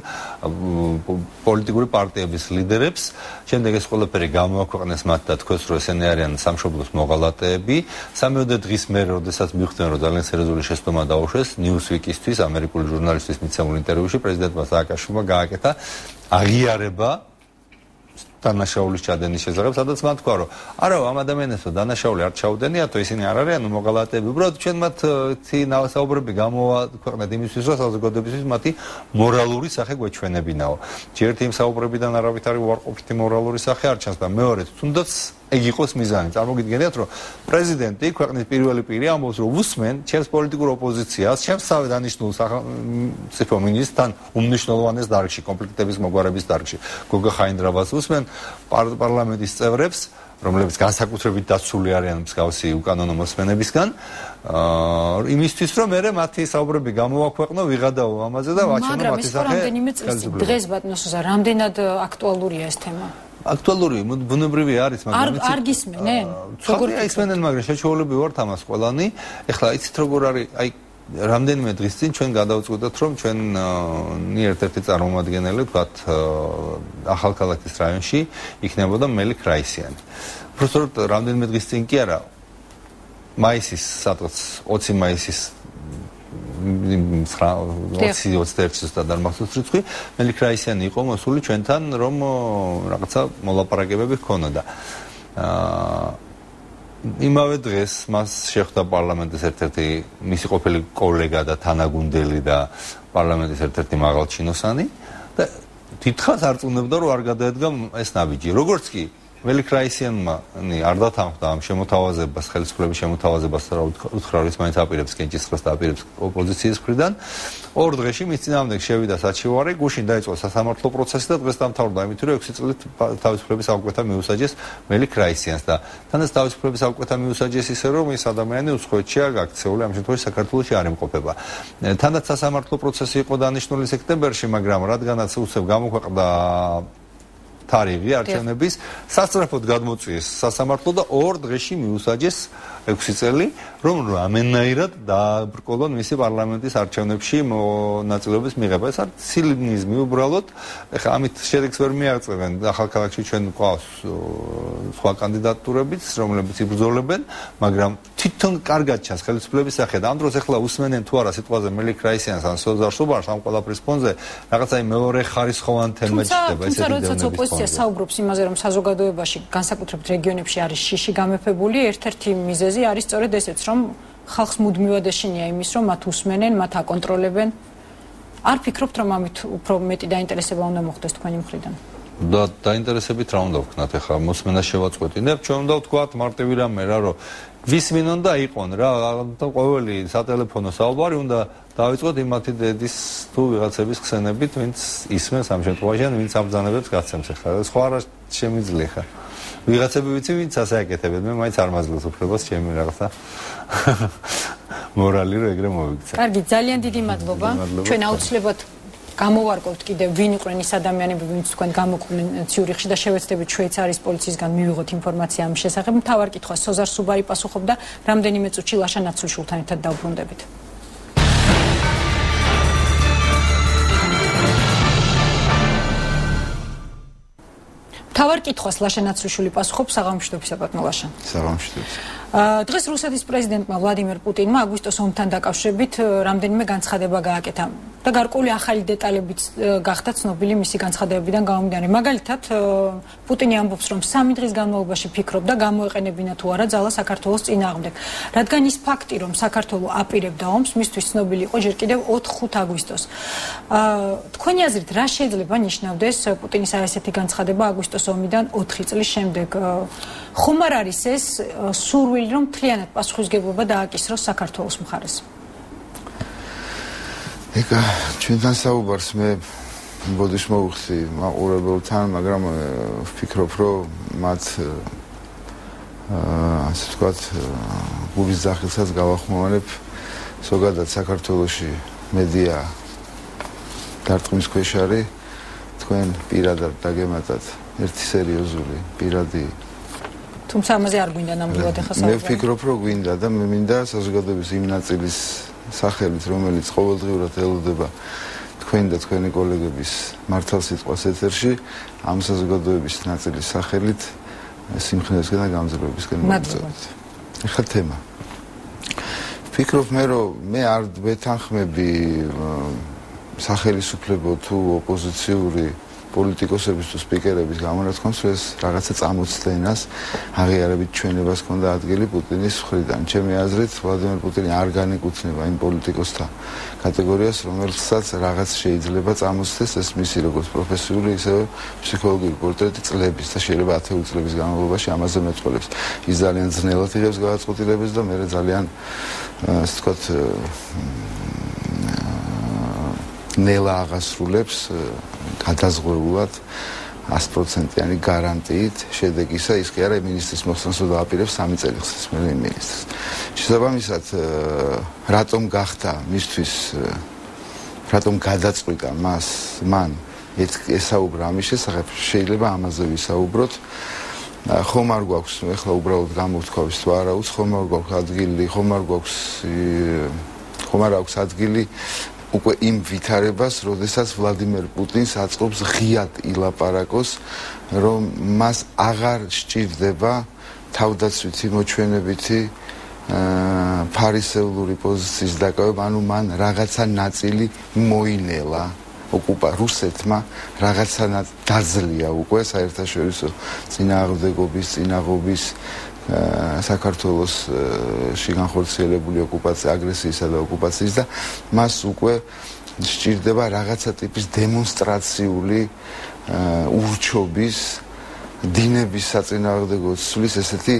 პოლიტიკური პარტიების ლიდერებს. შემდეგ ეს ყველაფერი გამოაქვეყნეს მათ და თქვეს, რომ ესენი არიან სამშობლოს მოღალატეები. სამეოდე დღის მერე, როდესაც მიხვდნენ, რომ ძალიან სერიოზული შეცდომა დაუშვეს, Newsweek-ისთვის, ამერიკული ჟურნალისტის მიცემულ ინტერვიუში პრეზიდენტმა სააკაშვილმა გააკეთა აღიარება დანაშაულის ჩადენის შესახებ, სადაც მან თქვა, რომ არა, ამ ადამიანებს დანაშაული არ ჩაუდენიათო, ისინი არ არიან მოღალატეები, უბრალოდ ჩვენ მათ საუბრები გამოვაქვეყნეთ იმისთვის, რომ საზოგადოებისთვის მათი მორალური სახე გვეჩვენებინაო. ჯერთ იმ საუბრებიდან არავითარი უარყოფითი მორალური სახე არ ჩანს და მეორედ, თუნდაც ეგ იყოს მიზანი. წარმოგიდგენიათ, რომ პრეზიდენტი ქვეყნის პირველი პირი ამბობს, რომ უსმენ ჩემს პოლიტიკურ ოპოზიციას, ჩემს თავად დანიშნულ სახელმწიფო მინისტრთან უმნიშვნელოვანეს დარგში, კონფლიქტების მოგვარების დარგში, გოგა ხაინდრავას უსმენ პარლამენტის წევრებს, რომლებიც განსაკუთრებით დაცული არიან მსგავსი უკანონო მოსმენებისგან, იმისთვის, რომ მე მათი საუბრები გამოვაქვეყნო, ვიღადაო ამაზე და ვაჩვენო მათი სახე. მაგრამ დღეს ბატონოსა, რამდენად აქტუალურია ეს თემა? აქტუალური, ბუნებრივი არის, მაგრამ არ გისმენენ? როგორ ისმენენ, მაგრამ შეჩვეულები ვართ ამას ყველანი. ეხლა იცით როგორ არის, აი რამდენიმე დღის წინ ჩვენ გადავწყვიტეთ, რომ ჩვენი ერთ-ერთი წარმომადგენელი, ვთქვათ, ახალქალაქის რაიონში იქნებოდა მელიქ რაისიანი. უბრალოდ რამდენიმე დღის წინ კი არა, მაისის, სადღაც ოცი მაისის ოცი ოცდაერთი ზუსტად არ მახსოვს რიცხვი, მელიქ რაისიანი იყო მოსული ჩვენთან, რომ რაღაცა მოლაპარაკებები ჰქონოდა. იმავე დღეს მას შეხვდა პარლამენტის ერთ-ერთი მისი ყოფილი კოლეგა და თანაგუნდელი და პარლამენტის ერთ-ერთი მაღალჩინოსანი და დიდხანს არწმუნებდა, რომ არ გადაედგა ეს ნაბიჯი. როგორც კი ველიქრაისიანმა არ დათანხმდა ამ შემოთავაზებას, ხელისუფლების შემოთავაზებას და უთხრა რომ ის მაინც აპირებს კენჭისყრას და აპირებს ოპოზიციის მხრიდან. ორ დღეში მის წინააღმდეგ შევიდა საჩივარი, გუშინ დაიწყო სასამართლო პროცესი და დღეს დამთავრდა იმით, რომ ექვსი წლით თავისუფლების აღკვეთა მიუსაჯეს ველიქრაისიანს და თანაც თავისუფლების აღკვეთა მიუსაჯეს ისე რომ ის ადამიანი უცხოეთშია გაქცეული, ამ შემთხვევაში საქართველოში არ იმყოფება. თანაც სასამართლო პროცესი იყო დანიშნული სექტემბერში, მაგრამ რადგანაც უცებ გამოქვეყნდა თარიღი არჩევნების, სასწრაფოდ გადმოწიეს სასამართლო და ორ დღეში მიუსაჯეს ექვსი წელი, რომ რამენაირად დააბრკოლონ მისი პარლამენტის არჩევნებში მონაწილეობის მიღება. ეს არის ცინიზმი უბრალოდ. ეხლა ამით შედეგს ვერ მიაღწევენ. ახალქალაქში ჩვენ გვყავს სხვა კანდიდატურებიც, რომლებიც იბრძოლებენ, მაგრამ თვითონ კარგად ჩანს ხელისუფლების სახე და ამ დროს ეხლა უსმენენ თუ არა სიტყვაზე მელიქრაისიანს ან სოზარ სუბარს ამ ყველაფრის ფონზე რაღაცა მეორე ხარისხოვან თემა ჭირდება ესეთი დევნების საუბრობს იმაზე, რომ საზოგადოებაში, განსაკუთრებით რეგიონებში არის შიში გამეფებული, ერთ-ერთი მიზეზი არის სწორედ ესეც, რომ ხალხს მუდმივად ეშინია იმის, რომ მათ უსმენენ, მათ აკონტროლებენ. არ ფიქრობთ, რომ ამით უფრო მეტი დაინტერესება უნდა მოხდეს თქვენი მხრიდან? და დაინტერესებით რა უნდა ვქნათ ახლა მოსმენას შევაწყვეტინებთ, ჩვენ უნდა ვთქვათ მარტივი რამე რა, რომ ვის მინ უნდა იყონ რა, ყოველი სატელეფონო საუბარი უნდა დავიწყოთ იმათი დედის თუ ვიღაცების ხსენებით, ვინც ისმენს ამ შემთხვევაში, ან ვინც ამბრძანებებს გაცემს ახლა. სხვა რა შემიძლია ხა. ვიღაცები ვიცი, ვინც ასე აკეთებენ, მე მაინც არ მაძლევს უფლებას ჩემი რაღაცა მორალი რომ ეგრე მოვიქცე. კარგი, ძალიან დიდი მადლობა. ჩვენ აუცილებლად გამოვარკვევთ კიდევ ვინ იყვნენ ის ადამიანები, ვინც თქვენ გამოკვდნენ ციურიხში და შევეცდებით შვეიცარიის პოლიციისგან მივიღოთ ინფორმაცია ამ შესახებ. მთავარ კითხვას სოზარ სუბარი პასუხობდა, რამდენიმე წუთში ლაშა ნაცვლიშვილთან ერთად დავბრუნდებით. მთავარ კითხვას ლაშა ნაცვლიშვილი პასუხობს. საღამოშტობის საპატნო ლაშა. საღამოშტობის. დღეს რუსეთის პრეზიდენტმა ვლადიმერ პუტინმა აგვისტოს ომთან დაკავშირებით რამდენიმე განცხადება გააკეთა და გარკვეული ახალი დეტალებიც გახდა ცნობილი მისი განცხადებებიდან გამომდინარე. მაგალითად, პუტინი ამბობს, რომ სამი დღის განმავლობაში ფიქრობდა გამოეყენებინა თუ არა ძალა საქართველოს წინააღმდეგ. რადგან ის ფაქტი, რომ საქართველო აპირებდა ომს, მისთვის ცნობილი იყო ჯერ კიდევ ოთხ-ხუთ აგვისტოს. თქვენი აზრით, რა შეიძლება ნიშნავდეს პუტინის ასეთი განცხადება აგვისტოს ომიდან ოთხი წლის შემდეგ? ხომ არ არის ეს სურვილი, რომ მთლიანად პასუხისგებლობა დააკისროს საქართველოს მხარეს? ეკა ჩვენთან საუბარს მე ბოდიშ მოვხსი მაყურებელთან, მაგრამ ვფიქრობ, რომ მათ ასე ვთქვათ, გულის ძახილსაც გავახმოვანებ. ზოგადად საქართველოში მედია დარტყმის ქვეშ არის. თქვენ პირადად დაგემატათ ერთი სერიოზული პირადი. თუმცა ამაზე არ გვინდა ნამდვილად ახლა საუბარი. მე ვფიქრობ, რომ გვინდა და მე მინდა საზოგადოების იმ ნაწილის სახელით, რომელიც ყოველდღიურად ელოდება თქვენ და თქვენი კოლეგების მართალ სიტყვას ეთერში, ამ საზოგადოების ნაწილის სახელით სიმხნევისკენ და გამძლეობისკენ მოგწევთ. ეხლა თემა. ვფიქრობ მე, რომ მე არ ვეთანხმები სახელისუფლებო თუ ოპოზიციური პოლიტიკოსების თუ სპიკერების გამონათქვამს, რომ ეს რაღაცა წამოწდენას აღიარებით ჩვენებას ჰქონდა ადგილი პუტინის მხრიდან. ჩემი აზრით, ვლადიმერ პუტინი არ განეკუთვნება იმ პოლიტიკოსთა კატეგორიას, რომელსაც რაღაც შეიძლება წამოწდეს, ეს მისი როგორც პროფესიული, ისევე ფსიქოლოგიური პორტრეტი წლების და შეიძლება ათეული წლების განმავლობაში ამაზე მეწყვილებს. ის ძალიან ძნელად იღებს გადაწყვეტილებას და მე ძალიან ასე ვთქვათ ნელა აღასრულებს გადაზღვევულად ას პროცენტიანი გარანტიით შედეგისა, ის კი არა მინისტრის მოხსნას და აპირებს სამი წელი ხსნის მე მინისტრს. შესაბამისად, რატომ გახდა მისთვის, რატომ გადაწყვიტა მას მან ესაუბრა ამის შესახებ, შეიძლება ამაზე ვისაუბროთ. ხომ არ გვაქვს ეხლა უბრალოდ გამოვთქვავის თუ არა, ხომ არ გვაქვს ადგილი, ხომ არ გვაქვს ხომ არ აქვს ადგილი უკვე იმ ვითარებას, როდესაც ვლადიმერ პუტინს აწყობს ღიად ილაპარაკოს, რომ მას აღარ სჭირდება თავდაცვითი მოჩვენებითი ფარისეულური პოზიციის დაკავება, ანუ მან რაღაცა ნაწილი მოინელა ოკუპა რუსეთმა, რაღაცა დაძლია უკვე საერთაშორისო წინააღმდეგობის, წინაღობის საქართველოსში განხორციელებული ოკუპაცია, აგრესიისა და ოკუპაციის და მას უკვე სჭირდება რაღაცა ტიპის დემონსტრაციული ურჩობის დინების საწინააღმდეგო ცვლის ესეთი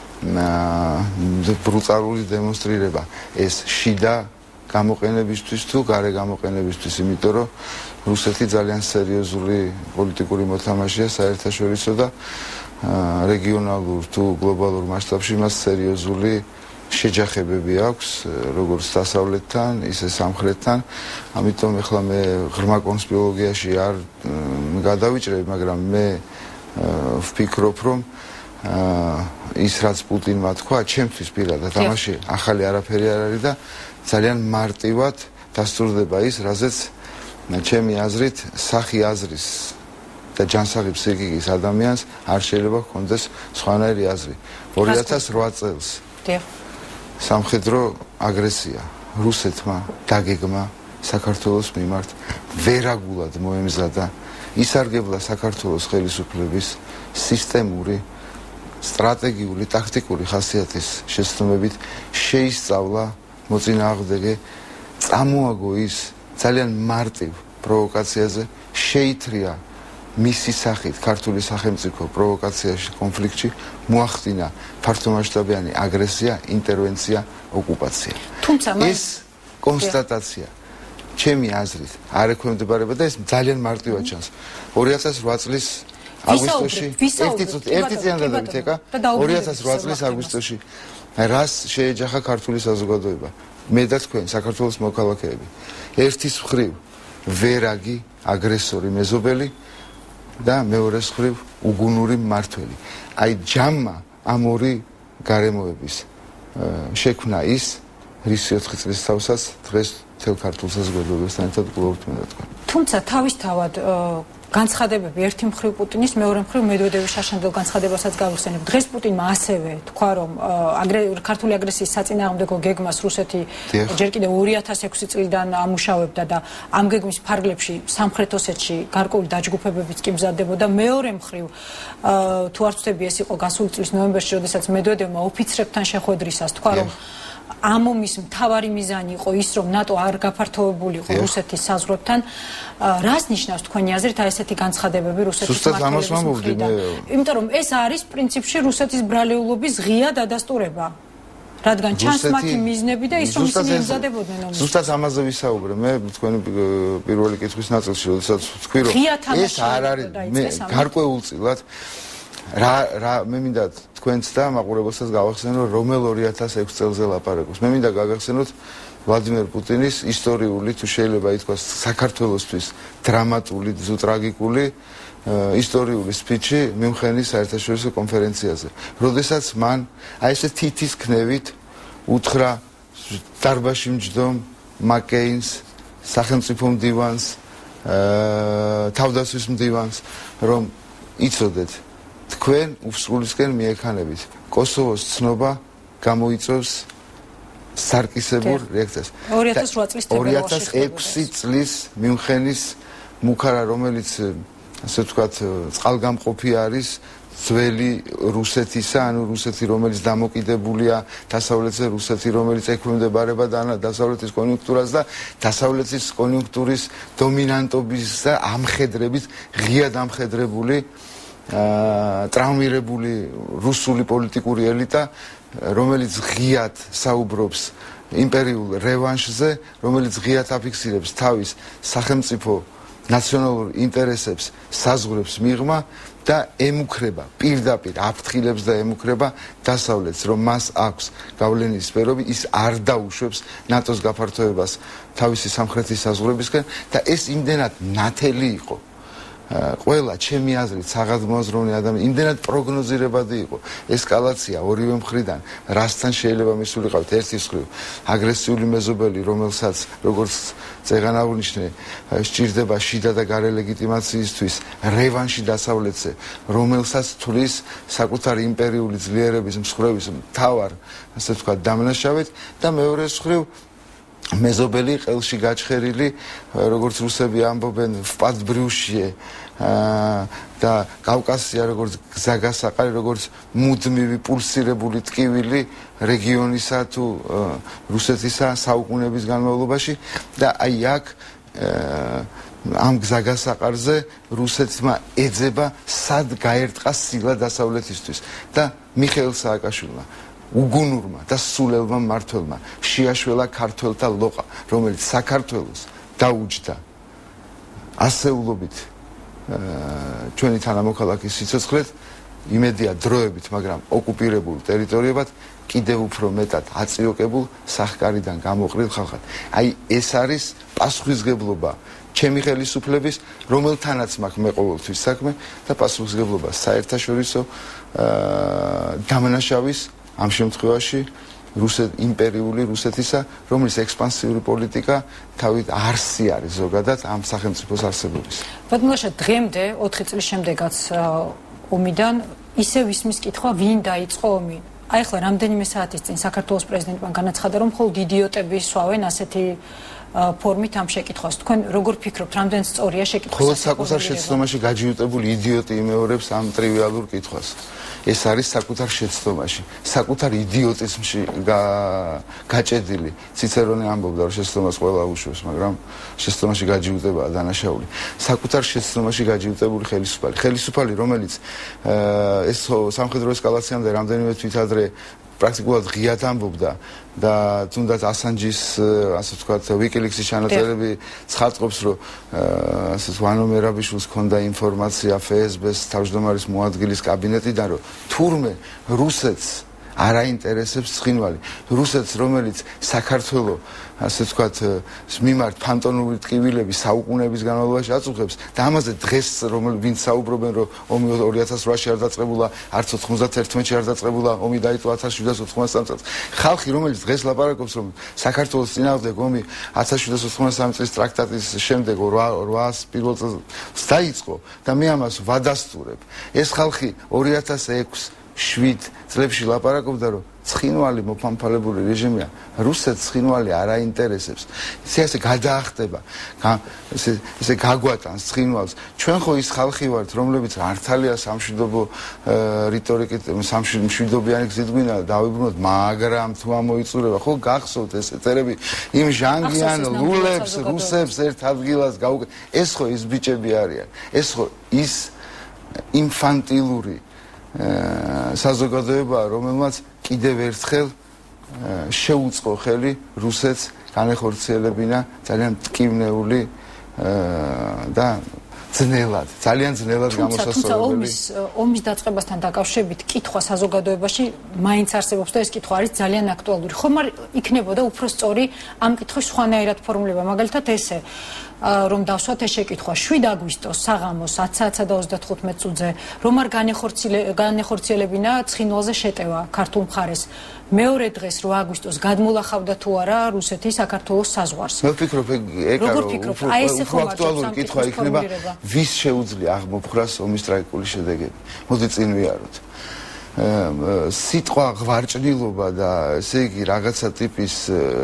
ბრუტალური დემონსტრირება ეს შიდა გამოყენებისთვის თუ გარე გამოყენებისთვის, იმიტომ რომ რუსეთი ძალიან სერიოზული პოლიტიკური მოთამაშეა საერთაშორისო და რეგიონალურ თუ გლობალურ მასშტაბში მას სერიოზული შეჯახებები აქვს როგორც დასავლეთთან, ისე სამხრეთთან. ამიტომ ეხლა მე ღრმა კონსპიროლოგიაში არ გადავიჭრები, მაგრამ მე ვფიქრობ, რომ ის რაც პუტინმა თქვა, ჩემთვის პირადად ამაში ახალი არაფერი არ არის და ძალიან მარტივად დასტურდება ის, რაზეც ჩემი აზრით სახი აზრის და ჯანსაღი ფსიქიკის ადამიანს არ შეიძლება ჰქონდეს სხვანაირი აზრი. ორი ათას რვა წელს სამხედრო აგრესია რუსეთმა დაგეგმა საქართველოს მიმართ ვერაგულად მოემზადა ისარგებლა საქართველოს ხელისუფლების სისტემური სტრატეგიული ტაქტიკური ხასიათის შეცდომებით შეისწავლა მოწინააღმდეგე წამოაგო ის ძალიან მარტივ პროვოკაციაზე შეითრია მისი სახით ქართული სახელმწიფო პროვოკაციაში კონფლიქტში მოახდინა ფართომასშტაბიანი აგრესია, ინტერვენცია, ოკუპაცია. თუმცა ეს კონსტატაცია ჩემი აზრით არ ექვემდებარება და ეს ძალიან მარტივად ჩანს. ორი ათას რვა წლის აგვისტოში ერთი ერთი წელი გადავით ეკა ორი ათას რვა წლის აგვისტოში რას შეეჯახა ქართული საზოგადოება მე და თქვენ საქართველოს მოქალაქეები ერთის მხრივ ვერაგი აგრესორი მეზობელი და მეორეს მხრივ უგუნური მმართველი აი ჯამმა ამ ორი გარემოების შექმნა ის რის ოთხი წლის თავსაც დღეს თელ ქართულ საზოგადოებასთან ერთად გულობთ მე და თქვენ თუმცა თავისთავად განცხადებები ერთი მხრივ პუტინის მეორე მხრივ მედვედევის შაშანდელ განცხადებასაც გავიხსენებ. დღეს პუტინმა ასევე თქვა, რომ ქართული აგრესიის საწინააღმდეგო გეგმას რუსეთი ჯერ კიდევ ორი ათას ექვსი წლიდან ამუშავებდა და ამ გეგმის ფარგლებში სამხრეთ ოსეთში გარკვეული დაჯგუფებებიც კი მზადდებოდა. მეორე მხრივ თუ არ ვცდები ეს იყო გასული წლის ნოემბერში, როდესაც მედვედევმა ოფიცრებთან შეხვედრისას თქვა, რომ ამ ომის მთავარი მიზანი იყო ის, რომ ნატო არ გაფართოვებულიყო რუსეთის საზღვრებთან. რას ნიშნავს თქვენი აზრით აი ესეთი განცხადებები რუსეთის მმართველობის მხრიდან? იმიტომ რომ ეს არის პრინციპში რუსეთის ბრალეულობის ღია დადასტურება. რადგან ჩანს მათი მიზნები და ის რომ ისინი ემზადებოდნენ ომს. ზუსტად ამაზე ვისაუბრე. მე თქვენი პირველი კითხვის ნაწილში, როდესაც თქვი რომ ეს არ არის მე გარკვეულწილად რა რა მე მინდა თქვენც და მაყურებელსაც გავახსენო რომელ ორი ათას ექვსი წელზე ლაპარაკობს. მე მინდა გაგახსენოთ ვლადიმერ პუტინის ისტორიული თუ შეიძლება ითქვას საქართველოსთვის დრამატული თუ ტრაგიკული ისტორიული სპიჩი მიუნხენის საერთაშორისო კონფერენციაზე. როდესაც მან აი ესე თითის ქნევით უთხრა დარბაზში მჯდომ მაკეინს, სახელმწიფო მდივანს, თავდაცვის მდივანს, რომ იცოდეთ თქვენ უსრულისკენ მიექანებით კოსოვოს ცნობა გამოიწვევს სარკისებურ რეაქციას. ორი ათას ექვსი წლის მიუნხენის მუქარა, რომელიც ასე ვთქვათ, წყალგამყოფი არის ძველი რუსეთისა, ანუ რუსეთი, რომელიც დამოკიდებულია დასავლეთზე, რუსეთი, რომელიც ექვემდებარება დასავლეთის კონიუნქტურას და დასავლეთის კონიუნქტურის დომინანტობის და ამხედრებით ღიად ამხედრებული ტრაუმირებული რუსული პოლიტიკური ელიტა, რომელიც ღიად საუბრობს იმპერიულ რევანშზე, რომელიც ღიად აფიქსირებს თავის სახელმწიფო ნაციონალურ ინტერესებს, საზღვრებს მიღმა და ემუქრება, პირდაპირ აფრთხილებს და ემუქრება დასავლეთს, რომ მას აქვს გავლენის სფეროები, ის არ დაუშვებს ნატოს გაფართოებას თავისი სამხრეთის საზღვრებისკენ და ეს იმდენად ნათელი იყო. ყველა ჩემი აზრით საღადმოაზროვნე ადამიანი იმდენად პროგნოზირებადი იყო ესკალაცია ორივე მხრიდან რასთან შეიძლება მისულიყავთ ერთის მხრივ აგრესიული მეზობელი რომელსაც როგორც წეგან აღნიშნე სჭირდება შიდა და გარე ლეგიტიმაციისთვის რევანში დასავლეთზე რომელსაც თulis საკუთარი იმპერიული ძლიერების მსხვერპლის მთავარ ასე ვთქვათ დამნაშავედ და მეორეს მხრივ მეზობელი ყელში გაჩხერილი როგორც რუსები ამბობენ ვპადბრიუშიე და კავკასია როგორც გზაგასაყარი როგორც მუდმივი პულსირებული ტკივილი რეგიონისა თუ რუსეთისა საუკუნეების განმავლობაში და აი აქ ამ გზაგასაყარზე რუსეთმა ეძება სად გაერტყა სილა დასავლეთისთვის და მიხეილ სააკაშვილმა უგუნურმა და სულელმა მმართველმა შეაშველა ქართველთა ლოყა, რომელიც საქართველოს დაუჯდა ასეულობით ჩვენი თანამოქალაქის სიცოცხლეთ, იმედია დროებით, მაგრამ ოკუპირებულ ტერიტორიებად კიდევ უფრო მეტად აწიოკებულ სახკარიდან გამოყრილ ხალხად. აი ეს არის პასუხისგებლობა ჩემი ხელისუფლების, რომელთანაც მაქვს მე ყოველთვის საქმე და პასუხისგებლობა საერთაშორისო დამნაშავის ამ შემთხვევაში რუსეთ იმპერიული რუსეთისა, რომლის ექსპანსიური პოლიტიკა თავით არსი არის ზოგადად ამ სახელმწიფოს არსებობის. ბატონოშა, დღემდე ოთხი წლის შემდეგაც ომიდან ისევ ისმის კითხვა, ვინ დაიწყო ომი? აი ახლა რამდენიმე საათის წინ საქართველოს პრეზიდენტმა განაცხადა, რომ მხოლოდ იდიოტები სვავენ ასეთი ფორმით ამ შეკითხვას. თქვენ როგორ ფიქრობთ, რამდენ სწორია შეკითხვა? მხოლოდ საკუთარ შეცდომაში გაჯიუტებული იდიოტი იმეორებს ამ ტრივიალურ კითხვას. ეს არის საკუთარ შეცდომაში, საკუთარ იდიოტიზმში გაჭედილი. ციცერონი ამბობდა, რომ შეცდომას ყველა უშვებს, მაგრამ შეცდომაში გაჯიუტებაა დანაშაული. საკუთარ შეცდომაში გაჯიუტებული ხელისუფალი, ხელისუფალი, რომელიც ეს სამხედრო ესკალაციამდე რამდენიმე თვით ადრე პრაქტიკულად ღიად ამბობდა და თუნდაც ასანჯის, ასე ვთქვათ, ვიკილიქსის ჩანაწერები ცხადყოფს, რომ ასე ვანო მერაბიშვილს ჰქონდა ინფორმაცია ეფ ეს ბეს თავმჯდომარის მოადგილის კაბინეტიდან, რომ თურმე რუსეთს არ აინტერესებს ცხინვალი. რუსეთს, რომელიც საქართველოს, ასე ვთქვათ, მიმართ ფანტონური ტკივილები საუკუნეების განმავლობაში აწუხებს და ამაზე დღეს რომელ ვინც საუბრობენ, რომ ომი ორი ათას რვაში არ დაწყებულა, არც ოთხმოცდაერთში არ დაწყებულა, ომი დაიწყო ათას შვიდას ოთხმოცდასამი წელს. ხალხი, რომელიც დღეს ლაპარაკობს, რომ საქართველოს წინააღმდეგ ომი ათას შვიდას ოთხმოცდასამი წლის ტრაქტატის შემდეგ რვას პირველ წელს დაიწყო და მე ამას ვადასტურებ. ეს ხალხი ორი ათას ექვსი შვიდ წლებში ლაპარაკობდა, რომ ცხინვალი მოფამფალებული რეჟიმია, რუსეთს ცხინვალი არ აინტერესებს. ისე ასე გადაახტება, ესე ესე გაგვატანს ცხინვალს. ჩვენ ხო ის ხალხი ვართ, რომლებიც მართალია სამშვიდობო რიტორიკით, სამშვიდობიანი გზით გვინდა დავიბრუნოთ, მაგრამ თუ ამოიწურება, ხო გახსოვთ ეს წერები იმ ჟანგიან ლულებს, რუსებს ერთ ადგილას გაუკ ეს ხო ის ბიჭები არიან. ეს ხო ის ინფანტილური საზოგადოებაა, რომელმაც კიდევ ერთხელ შეუწყო ხელი რუსეთს განეხორციელებინა ძალიან მტკივნეული და ძნელად, ძალიან ძნელად გამოსასწორებელი. ომის დაწყებასთან დაკავშირებით კითხვა საზოგადოებაში მაინც არსებობს და ეს კითხვა არის ძალიან აქტუალური. ხომ არ იქნებოდა უფრო სწორი ამ კითხვის სხვანაირად ფორმულება, მაგალითად ესე რომ დავსვათ ეს შეკითხვა შვიდ აგვისტოს საღამოს ათი საათსა და ოცდათხუთმეტ წუთზე, რომ არ განეხორციელებინა ცხინვალზე შეტევა ქართულ მხარეს. მეორე დღეს რვა აგვისტოს გადმოლახავდა თუ არა რუსეთი საქართველოს საზღვარს. მე ვფიქრობ, ეგ უფრო აქტუალური კითხვა იქნება, ვის შეუძლია აღმოფხვრას ომის ტრაგიკული შედეგები. მოდი წინ ვიაროთ. სიტყვა ღვარჭნილობა და ესე იგი რაღაცა ტიპის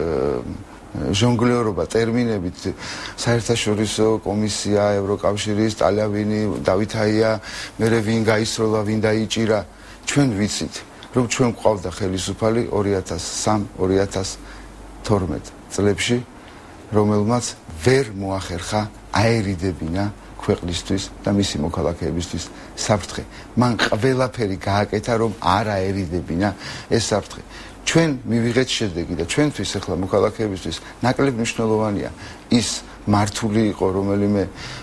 ჟონგლიორობა ტერმინებით საერთაშორისო კომისია, ევროკავშირის, ტალავინი, დავითაია, მერე ვინ გაისროლა, ვინ დაიჭირა, ჩვენ ვიცით, რომ ჩვენ გვყავდა ხელისუფალი ორი ათას სამი ორი ათას თორმეტ წლებში, რომელმაც ვერ მოახერხა აერიდებინა ქვეყნისთვის და მისი მოქალაქეებისთვის საფრთხე. მან ყველაფერი გააკეთა, რომ არ აერიდებინა ეს საფრთხე. ჩვენ მივიღეთ შედეგი და ჩვენთვის ახლა მოქალაქეებისთვის ნაკლებ მნიშვნელოვანია ის მართული იყო რომელიმე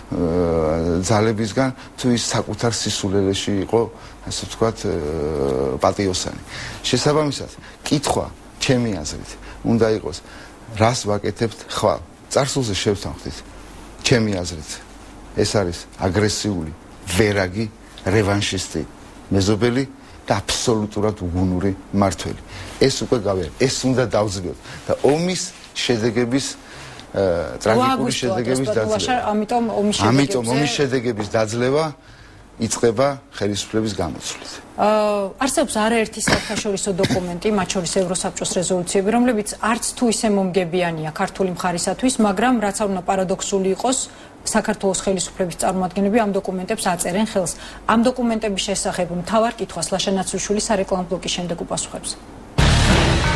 ძალებისგან, თუ ის საკუთარ სისულელეში იყო, ასე ვთქვათ, პატიოსანი. შესაბამისად, კითხვა ჩემი აზრით უნდა იყოს, რას ვაკეთებთ ხვალ? წარსულზე შევთანხმდით. ჩემი აზრით ეს არის აგრესიული, ვერაგი, რევანშისტი, მეზობელი და აბსოლუტურად უგუნური მართველი. ეს უკვე გავიარ, ეს უნდა დავძლიოთ და ომის შედეგების ტრაგიკული შედეგების დაძლევა. ამიტომ ომის შედეგებზე ამიტომ ომის შედეგების დაძლევა იწყება ხელისუფლების გამოცვლით. არსებობს არაერთი საერთაშორისო დოკუმენტი, მათ შორის ევროსაბჭოს რეზოლუციები, რომლებიც არც თუ ისე მომგებიანია ქართული მხარისათვის, მაგრამ რაც არ უნდა პარადოქსული იყოს, საქართველოს ხელისუფლების წარმომადგენლები ამ დოკუმენტებს აწერენ ხელს. ამ დოკუმენტების შესახებ მთავარ კითხვას ლაშა ნაცვლიშვილი სარეკლამო ბლოკის შემდეგ უპასუხებს.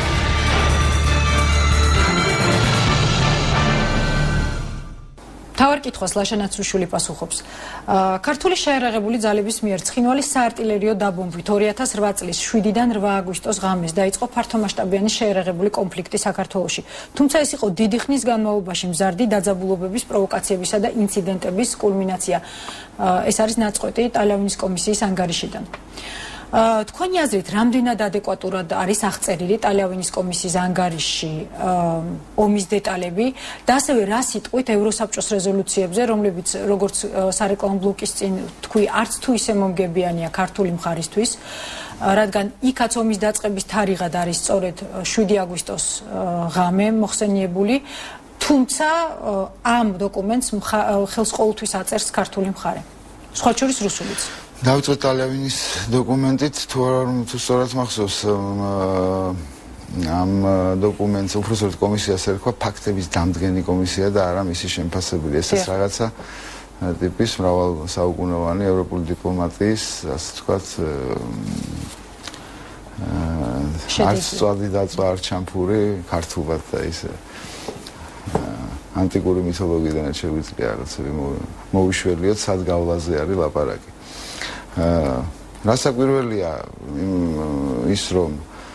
მთავარი მთავარ კითხვას ლაშა ნაცრუშვილი პასუხობს. ქართული შეიარაღებული ძალების მიერ ცხინვალის საარტილერიო დაბომბვით ორი ათას რვა წლის შვიდიდან რვა აგვისტოს ღამეს დაიწყო ფართომასშტაბიანი შეიარაღებული კონფლიქტი საქართველოში. თუმცა ეს იყო დიდი ხნის განმავლობაში მზარდი დაძაბულობების, პროვოკაციებისა და ინციდენტების კულმინაცია. ეს არის ნაწყვეტი ტალიანის კომისიის ანგარიშიდან. თქვენი აზრით, რამდენად ადეკვატურად არის აღწერილი ტალიანის კომისიის ანგარიში ომის დეტალები და ასევე რა სიტყვით ევროსაბჭოს რეზოლუციებზე, რომლებიც როგორც სარეკლამო ბლოკის წინ თქვი, არც თუ ისე მომგებიანია ქართული მხარისთვის, რადგან იქაც ომის დაწყების თარიღად არის სწორედ შვიდი აგვისტოს ღამე მოხსენიებული, თუმცა ამ დოკუმენტს ხელს ყოველთვის აწერს ქართული მხარე. სხვა შორის რუსულიც. დავიწყოთ ტალიანის დოკუმენტით, თუ თუ სწორად მახსოვს ამ დოკუმენტს უბრალოდ კომისიას ერქვა ფაქტების დამდგენი კომისია და არა მისი შემფასებელი. ესეც რაღაცა ტიპის მრავალსაუკუნოვანი ევროპული დიპლომატიის, ასე ვთქვათ, არც წვადი დაწვა, არც ჩამფური ქართულად და ისე ანტიკური მითოლოგიიდან შეგვიძლია რაღაცები მოვიშველიოთ, სად გავლაზე არის ლაპარაკი. რასაკვირველია ის, რომ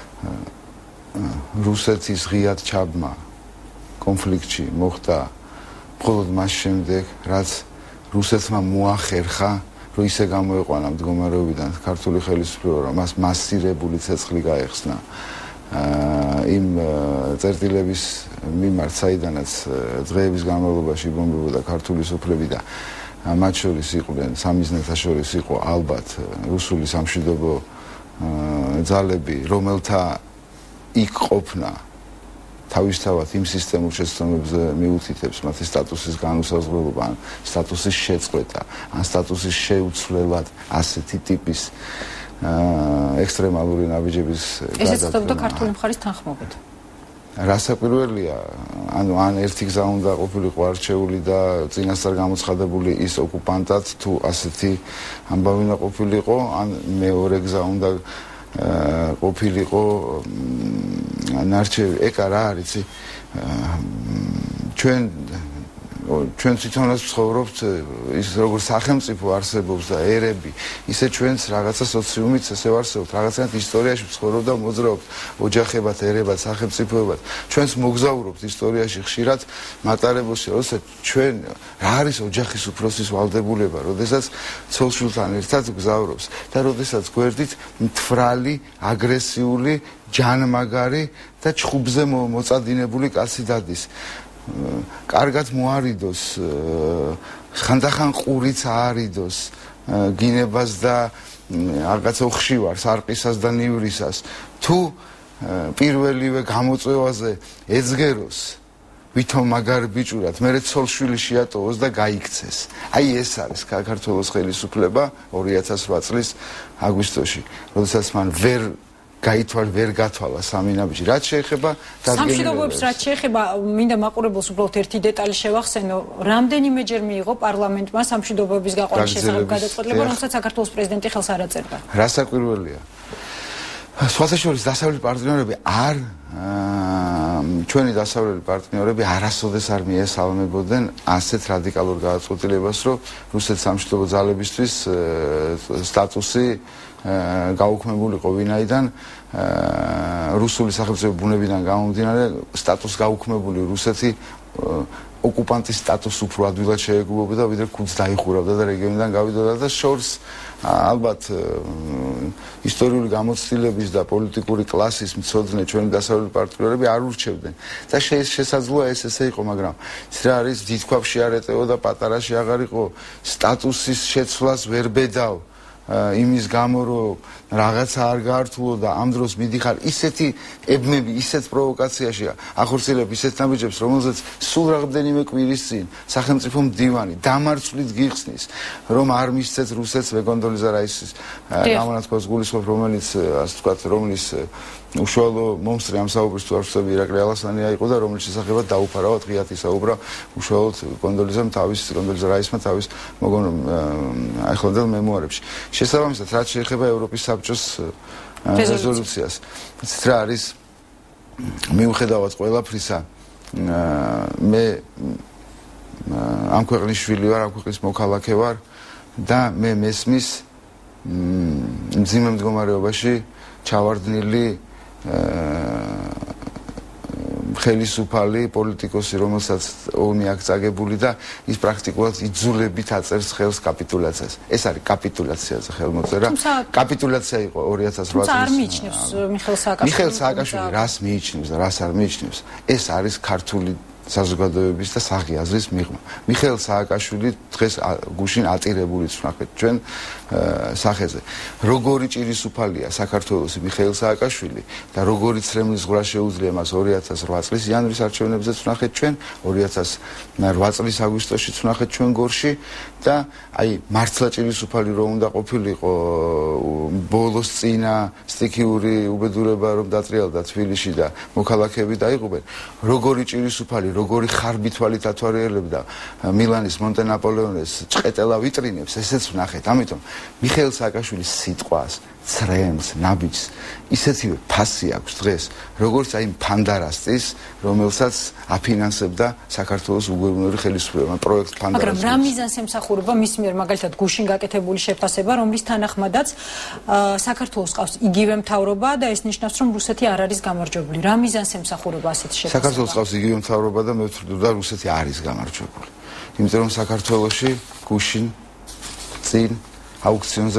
რუსეთის ღიად ჩაბმა კონფლიქტში მოხდა მხოლოდ მას შემდეგ, რაც რუსეთმა მოახერხა, რომ ისე გამოეყვანა მდგომარეობიდან ქართული ხელისუფლება, რომ მას მასირებული ცეცხლი გაეხსნა იმ წერტილების მიმართ, საიდანაც დღეების განმავლობაში იბომბებოდა ქართული სოფლები და მათ შორის იყვნენ, სამიზნეთა შორის იყო ალბათ რუსული სამშვიდობო ძალები, რომელთა იქ ყოფნა თავისთავად იმ სისტემურ შეცდომებზე მიუთითებს მათი სტატუსის განუსაზღვრელობა, ან სტატუსის შეწყვეტა, ან სტატუსის შეუცვლელად ასეთი ტიპის ექსტრემალური ნაბიჯების გადადგმა. ესეც ხდებოდა ქართული მხარის თანხმობით. რასაკვირველია, ანუ ან ერთი გზა უნდა ყოფილიყო არჩეული და წინასწარ გამოცხადებული ის ოკუპანტად, თუ ასეთი ამბავი უნდა ყოფილიყო, ან მეორე გზა უნდა ყოფილიყო ნარჩევი. ეკა რა არის, ჩვენ ჩვენ თვითონაც ვცხოვრობთ ის როგორც სახელმწიფო არსებობს და ერები, ისე ჩვენც რაღაცა სოციუმიც ესე ვარსებობთ, რაღაცა ისტორიაში ვცხოვრობთ და მოძრაობთ ოჯახებად, ერებად, სახელმწიფოებად. ჩვენც მოგზაურობთ ისტორიაში ხშირად მატარებელში, როცა ჩვენ რა არის ოჯახის უფროსის ვალდებულება, როდესაც ცოლ-შვილთან ერთად გზავრობს და როდესაც გვერდით მთვრალი, აგრესიული, ჯანმაგარი და ჩხუბზე მოწადინებული კაცი დადის. კარგად მოარიდოს, ხანდახან ყურიც აარიდოს გინებას და რაღაც ოხშივარს, არყისას და ნივრისას. თუ პირველივე გამოწვევაზე ეძგეროს, ვითომ მაგარ ბიჭურად, მერე ცოლ-შვილი შეატოვოს და გაიქცეს. აი ეს არის საქართველოს ხელისუფლება ორი ათას რვა წლის აგვისტოში, როდესაც მან ვერ გაითვალ ვერ გათვალა სამინაბიჯი. რაც შეეხება სამშვიდობოებს, რაც შეეხება, მინდა მაყურებელს უბრალოდ ერთი დეტალი შევახსენო. რამდენიმეჯერ მიიღო პარლამენტმა სამშვიდობოების გაყვანის შესახებ გადაწყვეტილება, რომელსაც საქართველოს პრეზიდენტი ხელს არ აწერდა. რასაკვირველია. სხვათა შორის დასავლელი პარტნიორები არ ჩვენი დასავლელი პარტნიორები არასოდეს არ მიესალმებოდნენ ასეთ რადიკალურ გადაწყვეტილებას, რომ რუსეთის სამშვიდობო ძალებისთვის სტატუსი გაუქმებულიყო, ვინაიდან რუსული სახელმწიფო ბუნებიდან გამომდინარე სტატუს გაუქმებული რუსეთი ოკუპანტის სტატუსს უფრო ადვილად შეეგუებოდა, ვიდრე ქუდს დაიხურავდა და რეგიონიდან გავიდოდა და შორს ალბათ ისტორიული გამოცდილების და პოლიტიკური კლასის მცოდნე ჩვენი დასავლელი პარტნიორები არ ურჩევდნენ და შესაძლოა ეს ესე იყო, მაგრამ ის რა არის, დიდქვაფში არ ეტეო და პატარაში აღარ იყო, სტატუსის შეცვლას ვერ ბედავ იმის გამო, რომ რაღაცა არ გაართულო და ამ დროს მიდიხარ ისეთი ებმები, ისეთ პროვოკაციაში ახორციელებ ისეთ ნაბიჯებს, რომელზეც სულ რამდენიმე კვირის წინ სახელმწიფო მდივანი დამარცვლით გიხსნის, რომ არ მისცეთ რუსეთს ვეგონდოლიზა რაისის გამონათქვას გულისხმობ, რომელიც ასე ვთქვათ, რომლის უშუალო მომსწრე ამ საუბრის თუ არ ვსწრები ირაკლი ალასანია იყო და რომლის შესახებაც დაუფარავად ღიად ისაუბრა უშუალოდ გონდოლიზამ თავის გონდოლიზა რაისმა თავის მოგონ ახლანდელ მემუარებში. შესაბამისად, რაც შეეხება ევროპის საბჭოს რეზოლუციას, ის რა არის, მიუხედავად ყველაფრისა, მე ამ ქვეყნის შვილი ვარ, ამ ქვეყნის მოქალაქე ვარ და მე მესმის მძიმე მდგომარეობაში ჩავარდნილი ხელისუფალი პოლიტიკოსი, რომელსაც ომი აქვს წაგებული და ის პრაქტიკულად იძულებით აწერს ხელს კაპიტულაციას. ეს არის კაპიტულაციაზე ხელმოწერა. კაპიტულაცია იყო ორი ათას ოთხ წელს. არ მიიჩნევს მიხეილ სააკაშვილი. მიხეილ სააკაშვილი რას მიიჩნევს და რას არ მიიჩნევს? ეს არის ქართული საზოგადოების და საღი აზრის მიღმა. მიხეილ სააკაშვილი დღეს გუშინ ატირებული ვნახეთ ჩვენ სახეზე. როგორი ჭირისუფალია საქართველოს მიხეილ სააკაშვილი და როგორი ცრემლის ზღვრა შეუძლია მას ორი ათას ოთხ წლის იანვრის არჩევნებზეც ვნახეთ ჩვენ, ორი ათას ოთხ წლის აგვისტოშიც ვნახეთ ჩვენ გორში და აი მართლა ჭირისუფალი რომ უნდა ყოფილიყო ბოლოს წინა სტიქიური უბედურება რომ დატრიალდა თბილისში და მოქალაქეები დაიღუპნენ. როგორი ჭირისუფალი როგორი ხარბი თვალით ათვალიერებდა მილანის მონტენაპოლეონეს ჭყეტელა ვიტრინებს ესეც ვნახეთ. ამიტომ მიხეილ სააკაშვილის სიტყვას, ცრემლს, ნაბიჯს ისეთივე ფასი აქვს დღეს, როგორც აი ფანდარასტის, რომელსაც აფინანსებდა საქართველოს უგერუნული ხელისუფლება პროექტ ფანდარასტის. მაგრამ რა მიზანს ემსახურება მის მიერ მაგალითად გუშინ გაკეთებული შეფასება, რომლის თანახმადაც საქართველოს ყავს იგივე მთავრობა და ეს ნიშნავს, რომ რუსეთი არ არის გამარჯვებული. რა მიზანს ემსახურება ასეთი შეფასება? საქართველოს ყავს იგივე მთავრობა და მე ვთვლი და რუსეთი არის გამარჯვებული. იმიტომ რომ საქართველოში გუშინ წინ აუქციონზე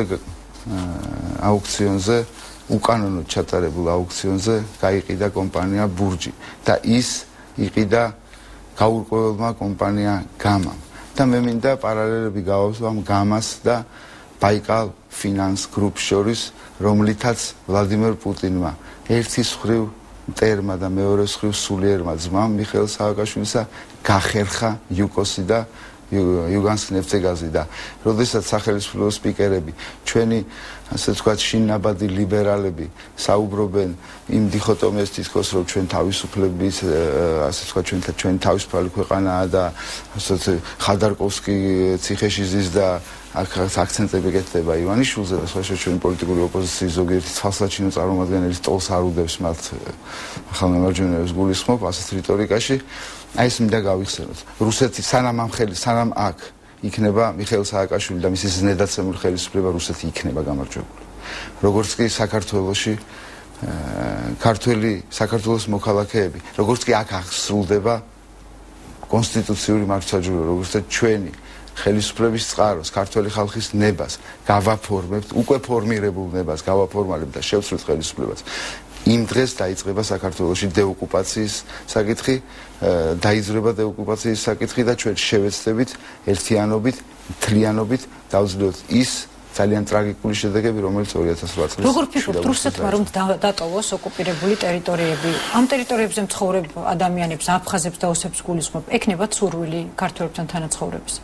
აუქციონზე უკანონოდ ჩატარებულ აუქციონზე გაიყიდა კომპანია ბურჯი და ის იყიდა გაურკვეველმა კომპანია გამამ და მე მინდა პარალელები გავავსო ამ გამას და ბაიკალ ფინანს გრუპს შორის, რომლითაც ვლადიმერ პუტინმა ერთი მხრივ მტერმა და მეორე მხრივ სულიერმა ძმამ მიხეილ სააკაშვილისა გახერხა იუკოსი და იუგანსკ ნეფტეგაზი და როდესაც სახელმწიფო სპიკერები ჩვენი ასე ვთქვათ შინნაბადი ლიბერალები საუბრობენ იმ დიხოტომიას თითქოს რომ ჩვენ თავისუფლების ასე ვთქვათ ჩვენ ჩვენ თავისუფალი ქვეყანაა და ასე ხადარკოვსკი ციხეში ზის და აქ აქცენტები გეთდება ივანიშვილზე და სხვა ჩვენი პოლიტიკური ოპოზიციის ზოგიერთი თვალსაჩინო წარმომადგენელი ტოლს არ უდევს მათ ახალმემარჯვენეებს გულისხმობ ასეთ რიტორიკაში. აი ეს მინდა გავიხსენოთ. რუსეთი სანამ ამ ხელი სანამ აქ იქნება მიხეილ სააკაშვილი და მისი ზნედაცემული ხელისუფლება რუსეთი იქნება გამარჯვებული. როგორც კი საქართველოში ქართველი საქართველოს მოქალაქეები, როგორც კი აქ აღსრულდება კონსტიტუციური მართლმსაჯულება, როგორც ჩვენი ხელისუფლების წყაროს, ქართველი ხალხის ნებას გავაფორმებთ, უკვე ფორმირებულ ნებას გავაფორმალებთ და შევცვლით ხელისუფლებას. იმ დღეს დაიწყება საქართველოში დეოკუპაციის საკითხი, დაიძრება დეოკუპაციის საკითხი და ჩვენ შევეცდებით ერთიანობით, მთლიანობით დავძლევთ ის ძალიან ტრაგიკული შედეგები, რომელიც ორი ათას ოთხ წელს როგორ ფიქრობთ, რუსეთმა რომ დატოვოს ოკუპირებული ტერიტორიები, ამ ტერიტორიებზე მცხოვრებ ადამიანებს, აფხაზებს და ოსებს გულისხმობ, ექნებათ სურვილი ქართველებთან თანაცხოვრების?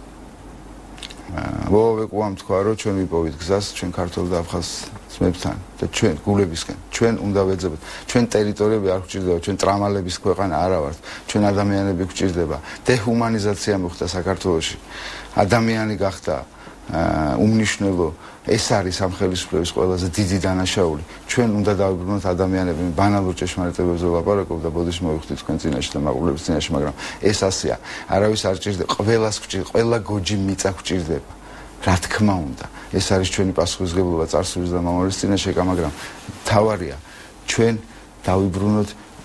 ვოვეკუამ თქვა რომ ჩვენ ვიპოვით გზას ჩვენ ქართულ და აფხაზ ძმებთან და ჩვენ გულებისკენ ჩვენ უნდა ვეძებოთ ჩვენ ტერიტორიები არ გვჭირდება ჩვენ ტრამალების ქვეყანა არა ვართ ჩვენ ადამიანები გვჭირდება დეჰუმანიზაცია მოხდა საქართველოში ადამიანი გახდა უმნიშვნელო ეს არის ამ ხელისუფლების ყველაზე დიდი დანაშაული ჩვენ უნდა დავიბრუნოთ ადამიანები ბანალურ ჭეშმარიტებებზე ვლაპარაკობ და ბოდიშ მოვიხდით თქვენ წინაშე და მაყურებლების წინაშე მაგრამ ეს ასეა არავის არ ჭირდება ყველას გვჭირდება ყველა გოჯი მიწა გვჭირდება რა თქმა უნდა ეს არის ჩვენი პასუხისმგებლობა წარსულის და მომავლის წინაშე მაგრამ თავარია ჩვენ დავიბრუნოთ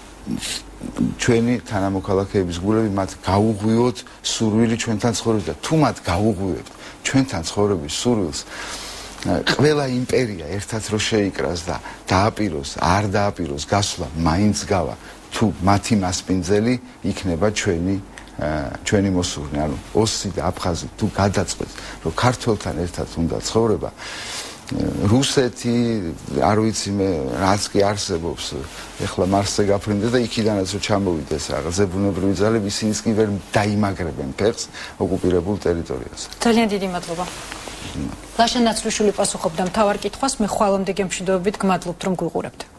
ჩვენი თანამოქალაქეების გულები მათ გაუღვიოთ სურვილი ჩვენთან ცხოვრების და თუ მათ გაუღვიებთ ჩვენთან ცხოვრების სურვილს ყველა იმპერია ერთად რო შეიკრას და დააპიროს არ დააპიროს გასვლა მაინც გავა თუ მათი მასპინძელი იქნება ჩვენი ჩვენი მოსურნე ანუ ოსი და აფხაზი თუ გადაწყვეტს რომ ქართველთან ერთად უნდა ცხოვრება რუსეთი არ ვიცი მე რაც კი არსებობს ეხლა მარსზე გაფრინდა და იქიდანაც რომ ჩამოვიდეს რაღაცა ბუნებრივი ძალები ისინიც კი ვერ დაიმაგრებენ ფეხს ოკუპირებულ ტერიტორიაზე ძალიან დიდი მადლობა ლაშა ნაცრიშვილი პასუხობდა მთავარ კითხვას მე ხვალამდე გემშვიდობებით გმადლობთ რომ გვიყურებთ